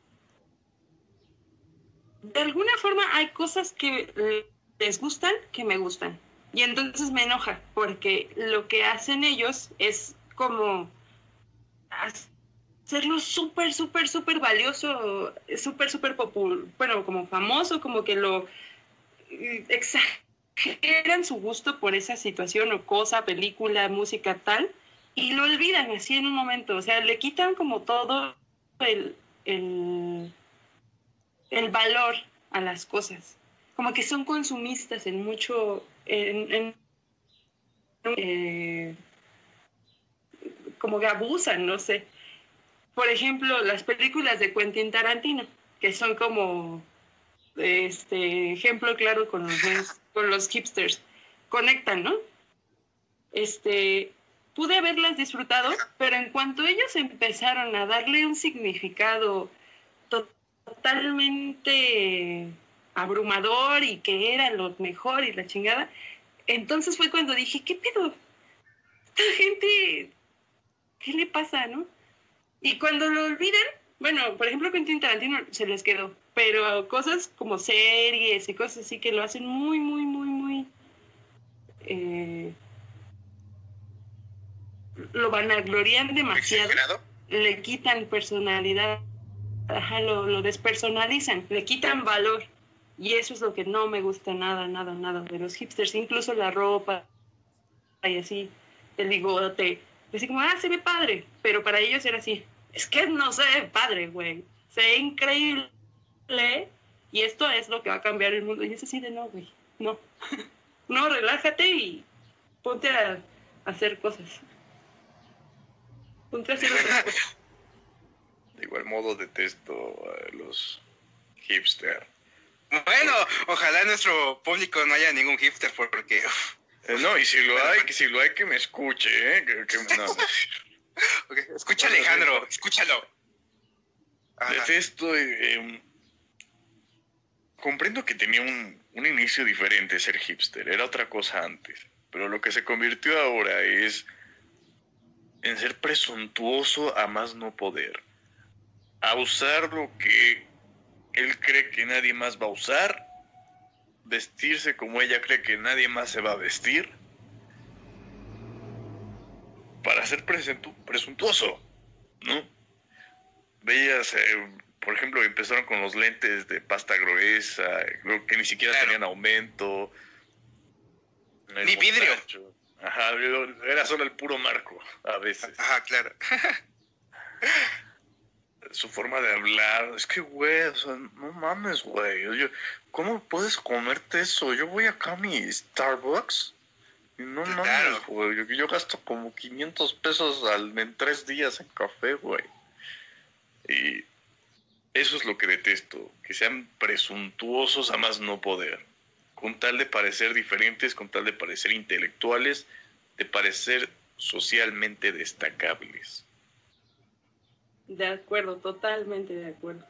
De alguna forma hay cosas que les gustan que me gustan. Y entonces me enoja, porque lo que hacen ellos es como hacerlo súper valioso, súper popular, bueno, como famoso, como que lo exageran su gusto por esa situación o cosa, película, música, tal, y lo olvidan así en un momento, o sea, le quitan como todo el, el, el valor a las cosas, como que son consumistas en mucho, como que abusan, no sé. Por ejemplo, las películas de Quentin Tarantino, que son como ejemplo claro con los hipsters, conectan, ¿no? Pude haberlas disfrutado, pero en cuanto ellos empezaron a darle un significado totalmente abrumador y que era lo mejor y la chingada, entonces fue cuando dije, ¿qué pedo? Esta gente, ¿qué le pasa, no? Y cuando lo olvidan, bueno, por ejemplo, Quentin Tarantino se les quedó, pero cosas como series y cosas así que lo hacen muy, muy, muy, muy... lo vanaglorian demasiado, le quitan personalidad, ajá, lo despersonalizan, le quitan valor. Y eso es lo que no me gusta nada, nada, nada de los hipsters, incluso la ropa y así, el bigote, así como, se ve padre, pero para ellos era así, es que no se ve padre, güey, se ve increíble y esto es lo que va a cambiar el mundo. Y es así de no, güey, no, no, relájate y ponte a hacer cosas. Ponte a hacer otras cosas. De igual modo detesto a los hipster. Bueno, ojalá nuestro público no haya ningún hipster porque... no, y si lo hay, que me escuche, ¿eh? No. Okay, escucha, Alejandro, escúchalo. Detesto... comprendo que tenía un inicio diferente ser hipster, era otra cosa antes, pero lo que se convirtió ahora es en ser presuntuoso a más no poder, a usar lo que él cree que nadie más va a usar, vestirse como ella cree que nadie más se va a vestir, para ser presuntuoso, ¿no? Veías, por ejemplo, empezaron con los lentes de pasta gruesa, creo que ni siquiera tenían aumento. Ni vidrio. Ajá, era solo el puro marco, a veces. Ajá, claro. Su forma de hablar, es que, güey, o sea, no mames, güey. ¿Cómo puedes comerte eso? Yo voy acá a mi Starbucks y no mames, güey. Yo gasto como 500 pesos en 3 días en café, güey. Y eso es lo que detesto, que sean presuntuosos a más no poder, con tal de parecer diferentes, con tal de parecer intelectuales, de parecer socialmente destacables. De acuerdo, totalmente de acuerdo.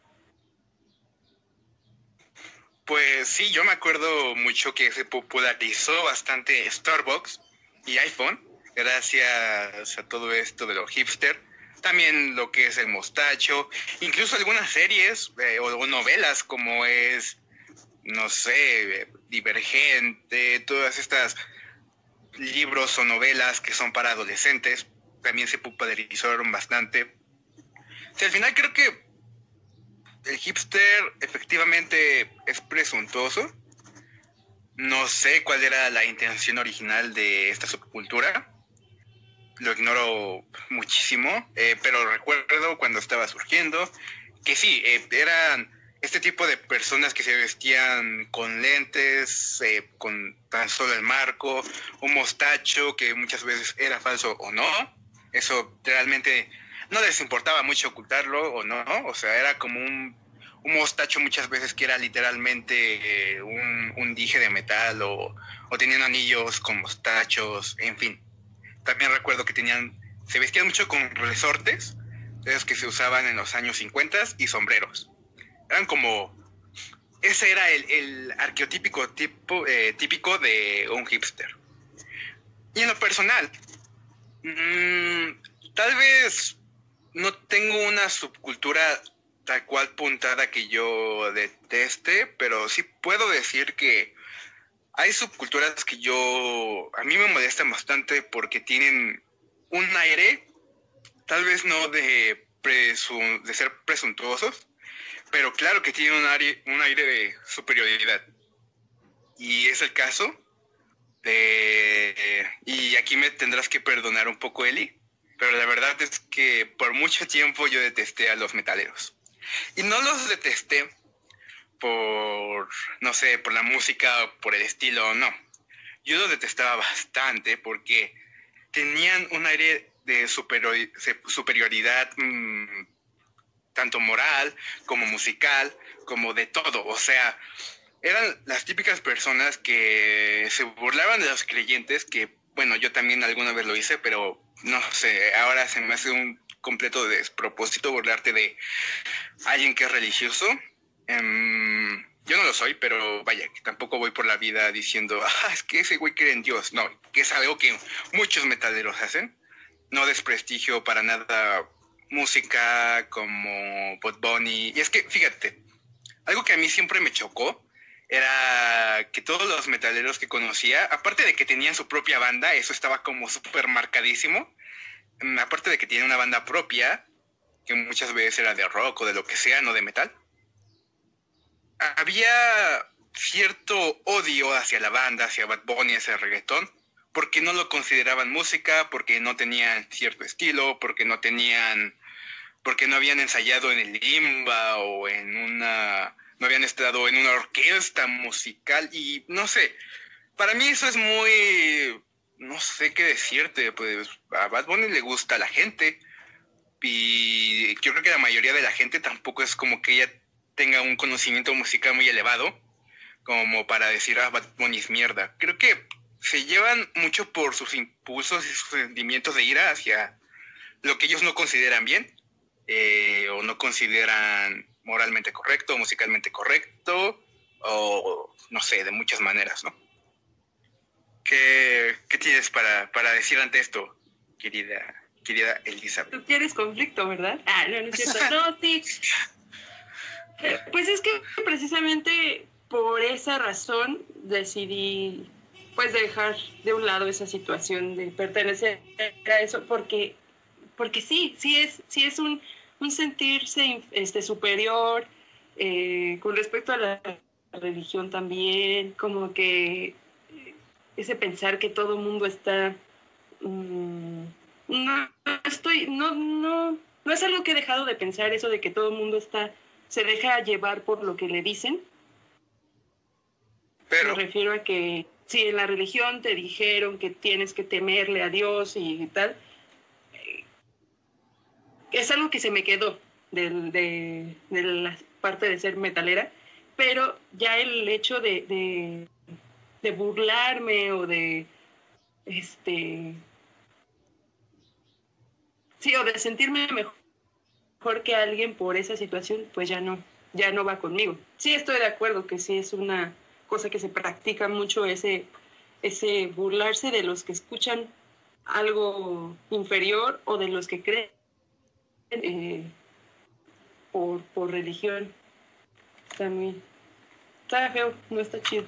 Pues sí, yo me acuerdo mucho que se popularizó bastante Starbucks y iPhone gracias a todo esto de los hipster. También lo que es el mostacho, incluso algunas series o novelas como es, no sé, Divergente, todas estas libros o novelas que son para adolescentes, también se popularizaron bastante. O sea, al final creo que el hipster efectivamente es presuntuoso. No sé cuál era la intención original de esta subcultura. Lo ignoro muchísimo, pero recuerdo cuando estaba surgiendo que sí, eran este tipo de personas que se vestían con lentes, con tan solo el marco, un mostacho que muchas veces era falso o no. Eso realmente no les importaba mucho ocultarlo o no, o sea, era como un mostacho muchas veces que era literalmente un dije de metal o tenían anillos con mostachos, en fin. También recuerdo que se vestían mucho con resortes, esos que se usaban en los años 50 y sombreros. Eran como, ese era el arqueotípico típico de un hipster. Y en lo personal, tal vez no tengo una subcultura tal cual puntada que yo deteste, pero sí puedo decir que hay subculturas que a mí me molestan bastante porque tienen un aire, tal vez no de ser presuntuosos, pero claro que tienen un aire de superioridad. Y es el caso y aquí me tendrás que perdonar un poco, Eli, pero la verdad es que por mucho tiempo yo detesté a los metaleros. Y no los detesté por, no sé, por la música, por el estilo, no. Yo los detestaba bastante porque tenían un aire de superioridad, tanto moral como musical, como de todo. O sea, eran las típicas personas que se burlaban de los creyentes, que, bueno, yo también alguna vez lo hice, pero no sé, ahora se me hace un completo despropósito burlarte de alguien que es religioso. Yo no lo soy, pero vaya, que tampoco voy por la vida diciendo, es que ese güey cree en Dios. No, que es algo que muchos metaleros hacen. No desprestigio para nada música como Bad Bunny. Y es que, fíjate, algo que a mí siempre me chocó era que todos los metaleros que conocía, aparte de que tenían su propia banda, eso estaba como súper marcadísimo, aparte de que tienen una banda propia, que muchas veces era de rock o de lo que sea, no de metal, había cierto odio hacia la banda, hacia Bad Bunny, hacia el reggaetón, porque no lo consideraban música, porque no tenían cierto estilo, porque no habían ensayado en el Limba o no habían estado en una orquesta musical y no sé, para mí eso es muy, no sé qué decirte, pues a Bad Bunny le gusta a la gente y yo creo que la mayoría de la gente tampoco es como que ella tenga un conocimiento musical muy elevado como para decir, Bad Bunny es mierda. Creo que se llevan mucho por sus impulsos y sus sentimientos de ira hacia lo que ellos no consideran bien, o no consideran moralmente correcto, musicalmente correcto, o no sé, de muchas maneras, ¿no? ¿Qué tienes para decir ante esto, querida Elizabeth? Tú quieres conflicto, ¿verdad? No es cierto. No, sí. Pues es que precisamente por esa razón decidí pues dejar de un lado esa situación de pertenecer a eso, porque sí es un sentirse superior con respecto a la religión también, como que ese pensar que todo el mundo está no es algo que he dejado de pensar, eso de que todo el mundo se deja llevar por lo que le dicen. Pero me refiero a que si en la religión te dijeron que tienes que temerle a Dios y tal, es algo que se me quedó de la parte de ser metalera, pero ya el hecho de burlarme o de o de sentirme mejor que alguien por esa situación, pues ya no va conmigo. Sí estoy de acuerdo que sí es una cosa que se practica mucho, ese burlarse de los que escuchan algo inferior o de los que creen por religión. Está feo, no está chido.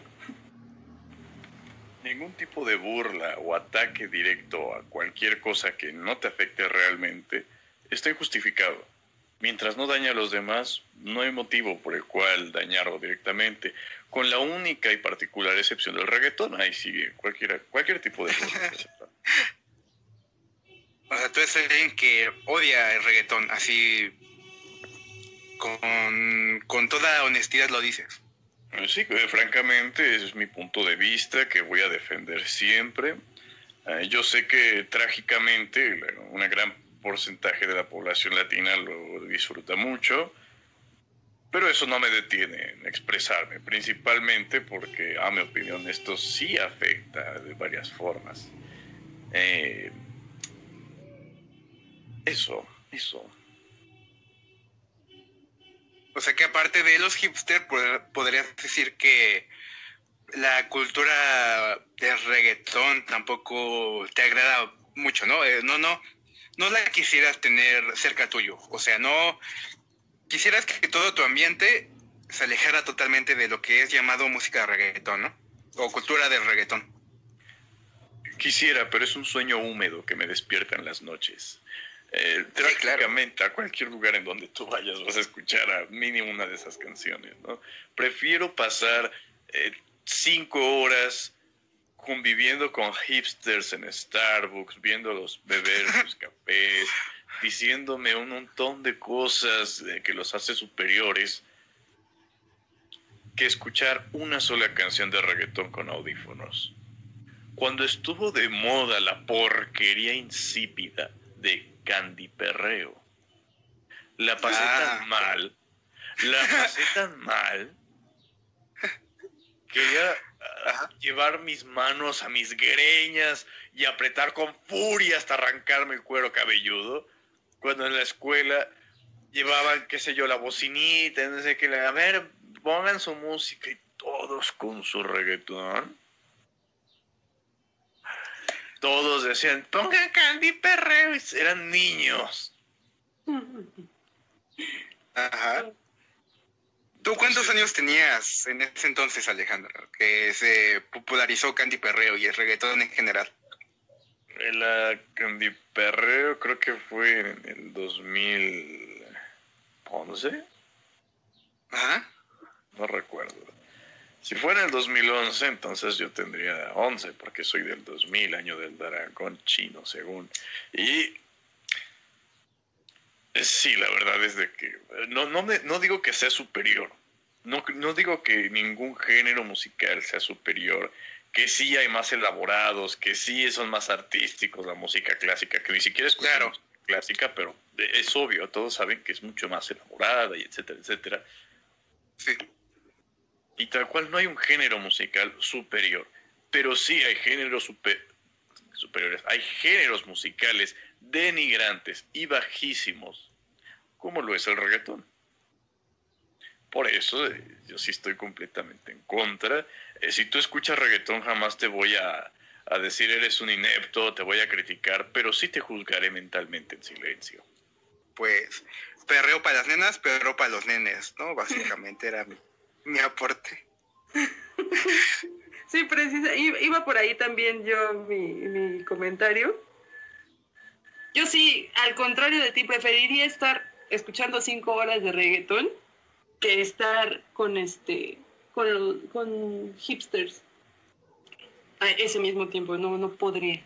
Ningún tipo de burla o ataque directo a cualquier cosa que no te afecte realmente está injustificado. Mientras no daña a los demás, no hay motivo por el cual dañarlo directamente, con la única y particular excepción del reggaetón. Ahí sigue cualquier tipo de burla. O sea, tú eres alguien que odia el reggaetón, así con toda honestidad lo dices. Sí, francamente, ese es mi punto de vista que voy a defender siempre. Yo sé que trágicamente una gran porcentaje de la población latina lo disfruta mucho, pero eso no me detiene en expresarme, principalmente porque, a mi opinión, esto sí afecta de varias formas. Eso. O sea que aparte de los hipsters, podrías decir que la cultura de reggaetón tampoco te agrada mucho, ¿no? No la quisieras tener cerca tuyo. O sea, no quisieras que todo tu ambiente se alejara totalmente de lo que es llamado música de reggaetón, ¿no? O cultura del reggaetón. Quisiera, pero es un sueño húmedo que me despierta en las noches. Trágicamente, claro, a cualquier lugar en donde tú vayas vas a escuchar a mínimo una de esas canciones, ¿no? Prefiero pasar 5 horas conviviendo con hipsters en Starbucks, viéndolos beber sus cafés, diciéndome un montón de cosas que los hace superiores, que escuchar una sola canción de reggaetón con audífonos. Cuando estuvo de moda la porquería insípida de Candy Perreo, la pasé tan mal, quería llevar mis manos a mis greñas y apretar con furia hasta arrancarme el cuero cabelludo, cuando en la escuela llevaban, qué sé yo, la bocinita, no sé qué, a ver, pongan su música, y todos con su reggaetón. Todos decían, pongan Candy Perreo, y eran niños. Ajá. ¿Tú cuántos años tenías en ese entonces, Alejandro, que se popularizó Candy Perreo y el reggaetón en general? El Candy Perreo creo que fue en el 2011. Ajá. No recuerdo. Si fuera en el 2011, entonces yo tendría 11, porque soy del 2000, año del dragón chino, según. Y sí, la verdad es de que no digo que sea superior. No digo que ningún género musical sea superior. Que sí hay más elaborados, que sí son más artísticos la música clásica, que ni siquiera es clásica, pero es obvio, todos saben que es mucho más elaborada y etcétera, etcétera. Sí. Y tal cual no hay un género musical superior, pero sí hay géneros superiores. Hay géneros musicales denigrantes y bajísimos, como lo es el reggaetón. Por eso yo sí estoy completamente en contra. Si tú escuchas reggaetón, jamás te voy a decir eres un inepto, te voy a criticar, pero sí te juzgaré mentalmente en silencio. Pues perreo para las nenas, perreo para los nenes, ¿no? Básicamente era mi aporte. Sí, precisa. Iba por ahí también yo mi comentario. Yo sí, al contrario de ti, preferiría estar escuchando 5 horas de reggaetón que estar con hipsters a ese mismo tiempo. No podría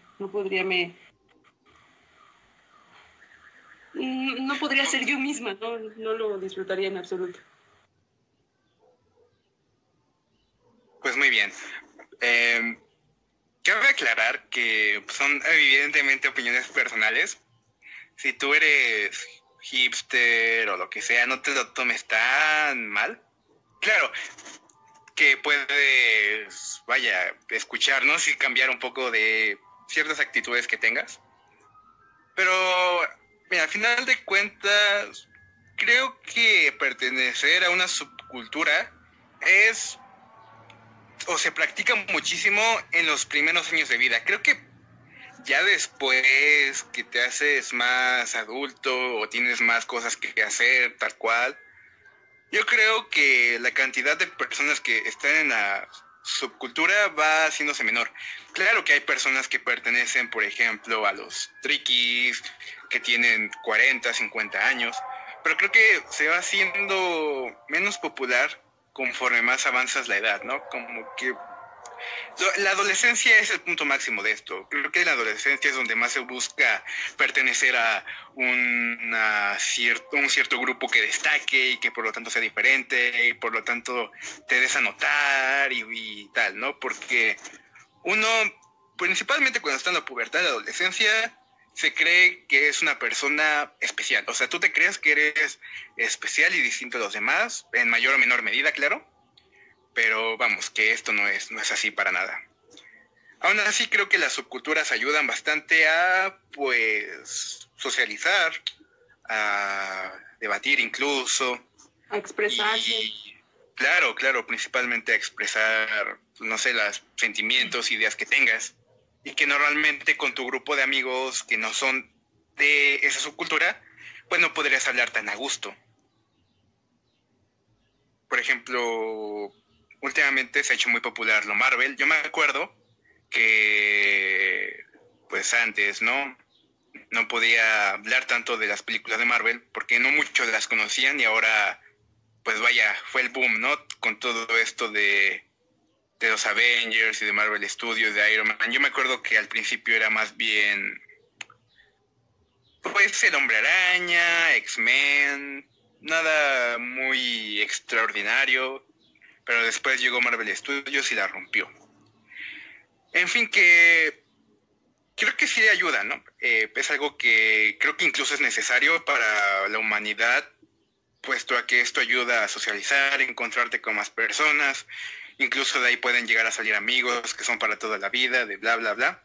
no podría ser yo misma, no lo disfrutaría en absoluto. Pues muy bien. Cabe aclarar que son evidentemente opiniones personales. Si tú eres hipster o lo que sea, no te lo tomes tan mal. Claro, que puedes, escucharnos y cambiar un poco de ciertas actitudes que tengas. Pero, mira, al final de cuentas, creo que pertenecer a una subcultura es, o se practica muchísimo en los primeros años de vida. Creo que ya después que te haces más adulto o tienes más cosas que hacer, tal cual, yo creo que la cantidad de personas que están en la subcultura va haciéndose menor. Claro que hay personas que pertenecen, por ejemplo, a los triquis, que tienen 40, 50 años, pero creo que se va haciendo menos popular conforme más avanzas la edad, ¿no? Como que la adolescencia es el punto máximo de esto. Creo que la adolescencia es donde más se busca pertenecer a un cierto grupo que destaque y que por lo tanto sea diferente y por lo tanto te des a notar y tal, ¿no? Porque uno, principalmente cuando está en la pubertad, la adolescencia, se cree que es una persona especial. O sea, tú te crees que eres especial y distinto a los demás, en mayor o menor medida, claro. Pero vamos, que esto no es así para nada. Aún así creo que las subculturas ayudan bastante a, pues, socializar, a debatir incluso. A expresarse. Y, claro, principalmente a expresar, no sé, los sentimientos, ideas que tengas. Y que normalmente con tu grupo de amigos que no son de esa subcultura, pues no podrías hablar tan a gusto. Por ejemplo, últimamente se ha hecho muy popular lo Marvel. Yo me acuerdo que, pues antes, no podía hablar tanto de las películas de Marvel porque no muchos las conocían y ahora, pues vaya, fue el boom, ¿no? Con todo esto de de los Avengers y de Marvel Studios, de Iron Man. Yo me acuerdo que al principio era más bien, pues, el Hombre Araña, X-Men, nada muy extraordinario, pero después llegó Marvel Studios y la rompió. En fin, que creo que sí ayuda, ¿no? Es algo que creo que incluso es necesario para la humanidad, puesto a que esto ayuda a socializar, encontrarte con más personas, incluso de ahí pueden llegar a salir amigos que son para toda la vida, de bla, bla, bla.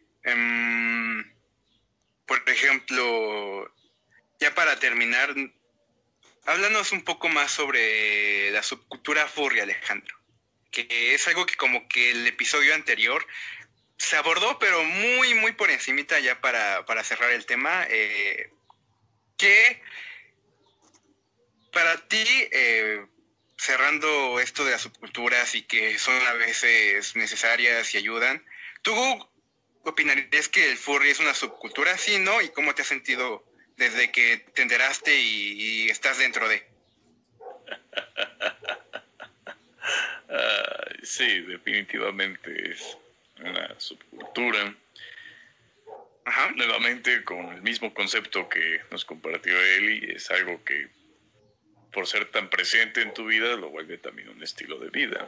Por ejemplo, ya para terminar, háblanos un poco más sobre la subcultura furry, Alejandro, que es algo que como que el episodio anterior se abordó, pero muy, muy por encimita ya para cerrar el tema. ¿Qué para ti, cerrando esto de las subculturas y que son a veces necesarias y ayudan, ¿tú opinarías que el furry es una subcultura? Sí, ¿no? ¿Y cómo te has sentido desde que te enteraste y estás dentro de? Sí, definitivamente es una subcultura. Ajá. Nuevamente con el mismo concepto que nos compartió Eli, es algo que por ser tan presente en tu vida lo vuelve también un estilo de vida.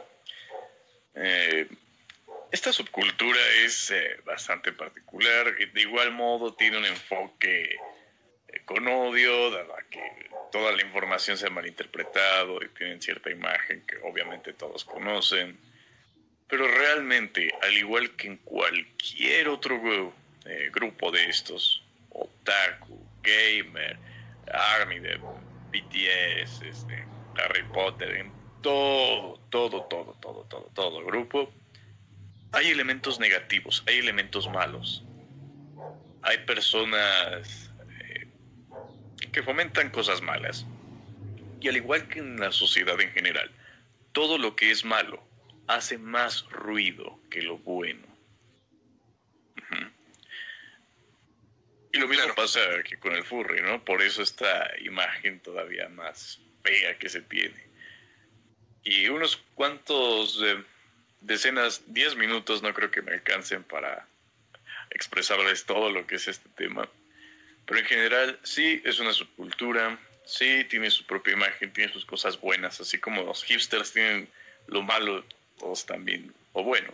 Esta subcultura es bastante particular y de igual modo tiene un enfoque con odio, dado que toda la información se ha malinterpretado y tienen cierta imagen que obviamente todos conocen. Pero realmente, al igual que en cualquier otro grupo de estos, otaku, gamer, army de BTS, Harry Potter, en todo grupo, hay elementos negativos, hay elementos malos. Hay personas que fomentan cosas malas. Y al igual que en la sociedad en general, todo lo que es malo hace más ruido que lo bueno. Uh-huh. Y lo mismo pasa aquí con el furry, ¿no? Por eso esta imagen todavía más fea que se tiene. Y unos cuantos decenas, 10 minutos no creo que me alcancen para expresarles todo lo que es este tema. Pero en general sí es una subcultura, sí tiene su propia imagen, tiene sus cosas buenas, así como los hipsters tienen lo malo, todos también lo bueno.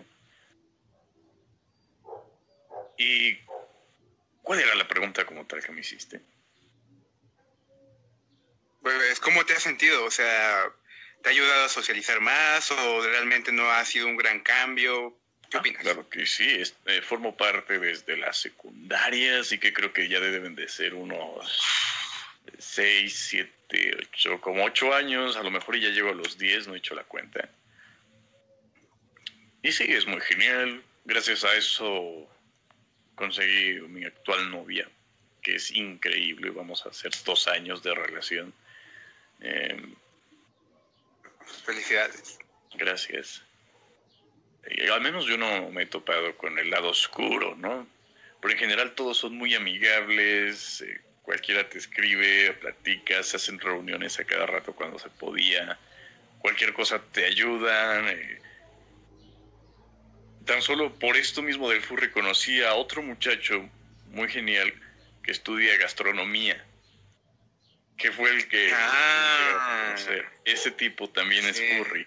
¿Y cuál era la pregunta como tal que me hiciste? Pues, ¿cómo te has sentido? O sea, ¿te ha ayudado a socializar más o realmente no ha sido un gran cambio? ¿Qué opinas? Claro que sí, formo parte desde la secundaria, así que creo que ya deben de ser unos 6, 7, 8, como 8 años, a lo mejor ya llego a los 10, no he hecho la cuenta. Y sí, es muy genial, gracias a eso conseguí mi actual novia, que es increíble, vamos a hacer 2 años de relación. Felicidades. Gracias. Y al menos yo no me he topado con el lado oscuro, ¿no? Pero en general todos son muy amigables, cualquiera te escribe, platicas, se hacen reuniones a cada rato cuando se podía, cualquier cosa te ayudan. Tan solo por esto mismo del furry conocí a otro muchacho muy genial que estudia gastronomía, que fue el que a conocer. Ese tipo también es furry.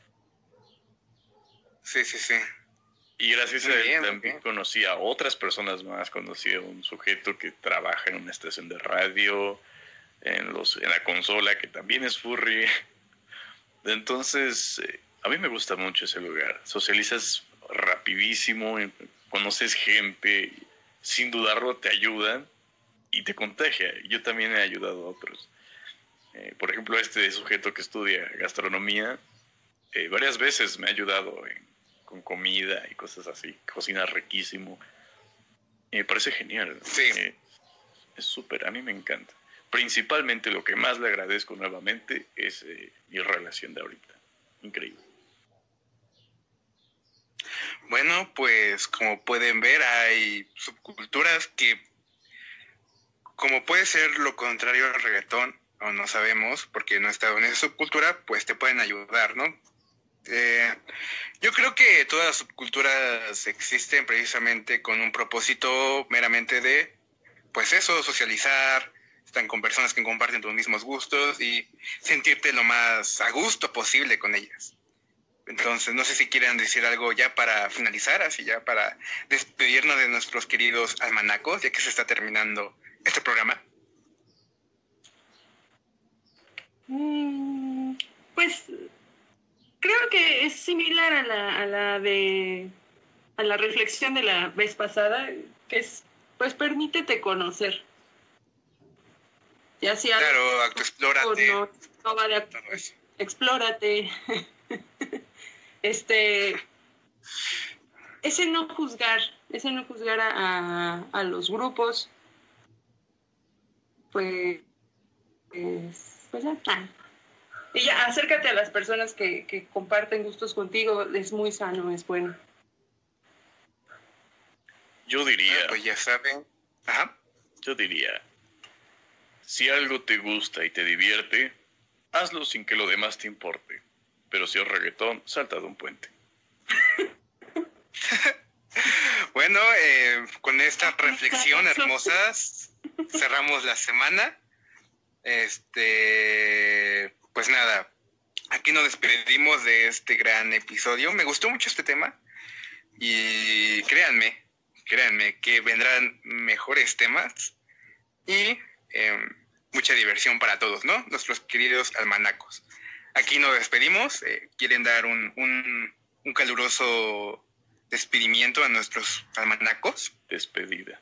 Sí. Y gracias a él también conocí a otras personas más. Conocí a un sujeto que trabaja en una estación de radio, en la consola, que también es furry. Entonces, a mí me gusta mucho ese lugar. Socializas rapidísimo, conoces gente, sin dudarlo te ayudan y te contagia. Yo también he ayudado a otros. Por ejemplo, este sujeto que estudia gastronomía, varias veces me ha ayudado con comida y cosas así. Cocina riquísimo. Y me parece genial. Sí. Es súper, a mí me encanta. Principalmente lo que más le agradezco nuevamente es mi relación de ahorita. Increíble. Bueno, pues como pueden ver, hay subculturas que, como puede ser lo contrario al reggaetón, o no sabemos, porque no he estado en esa subcultura, pues te pueden ayudar, ¿no? Yo creo que todas las subculturas existen precisamente con un propósito meramente de, pues eso, socializar, están con personas que comparten tus mismos gustos y sentirte lo más a gusto posible con ellas. Entonces, no sé si quieran decir algo ya para finalizar, así ya para despedirnos de nuestros queridos almanacos, ya que se está terminando este programa. Pues creo que es similar a la reflexión de la vez pasada, que es, pues permítete conocer. Ya sea claro, autoexplórate. No vale, explórate. Ese no juzgar a los grupos, pues ya. Y ya, acércate a las personas que comparten gustos contigo, es muy sano, es bueno. Yo diría... pues ya saben. Ajá. Yo diría, si algo te gusta y te divierte, hazlo sin que lo demás te importe. Pero si es reggaetón, salta de un puente. Bueno, con esta reflexión hermosa cerramos la semana. Pues nada, aquí nos despedimos de este gran episodio. Me gustó mucho este tema y créanme que vendrán mejores temas y mucha diversión para todos, ¿no? Nuestros queridos almanacos. Aquí nos despedimos. ¿Quieren dar un caluroso despedimiento a nuestros almanacos? Despedida.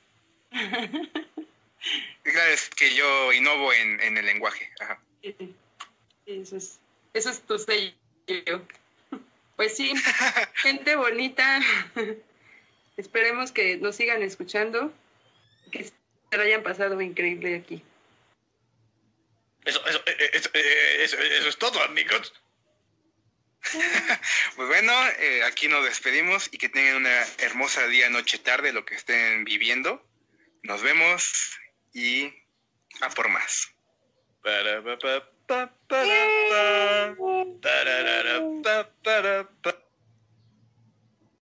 Claro, es que yo innovo en el lenguaje. Ajá. Eso es tu sello. Pues sí, gente bonita. Esperemos que nos sigan escuchando, que se lo hayan pasado increíble aquí. Eso es todo, amigos. Pues bueno, aquí nos despedimos y que tengan una hermosa día, noche, tarde, lo que estén viviendo. Nos vemos y a por más. Para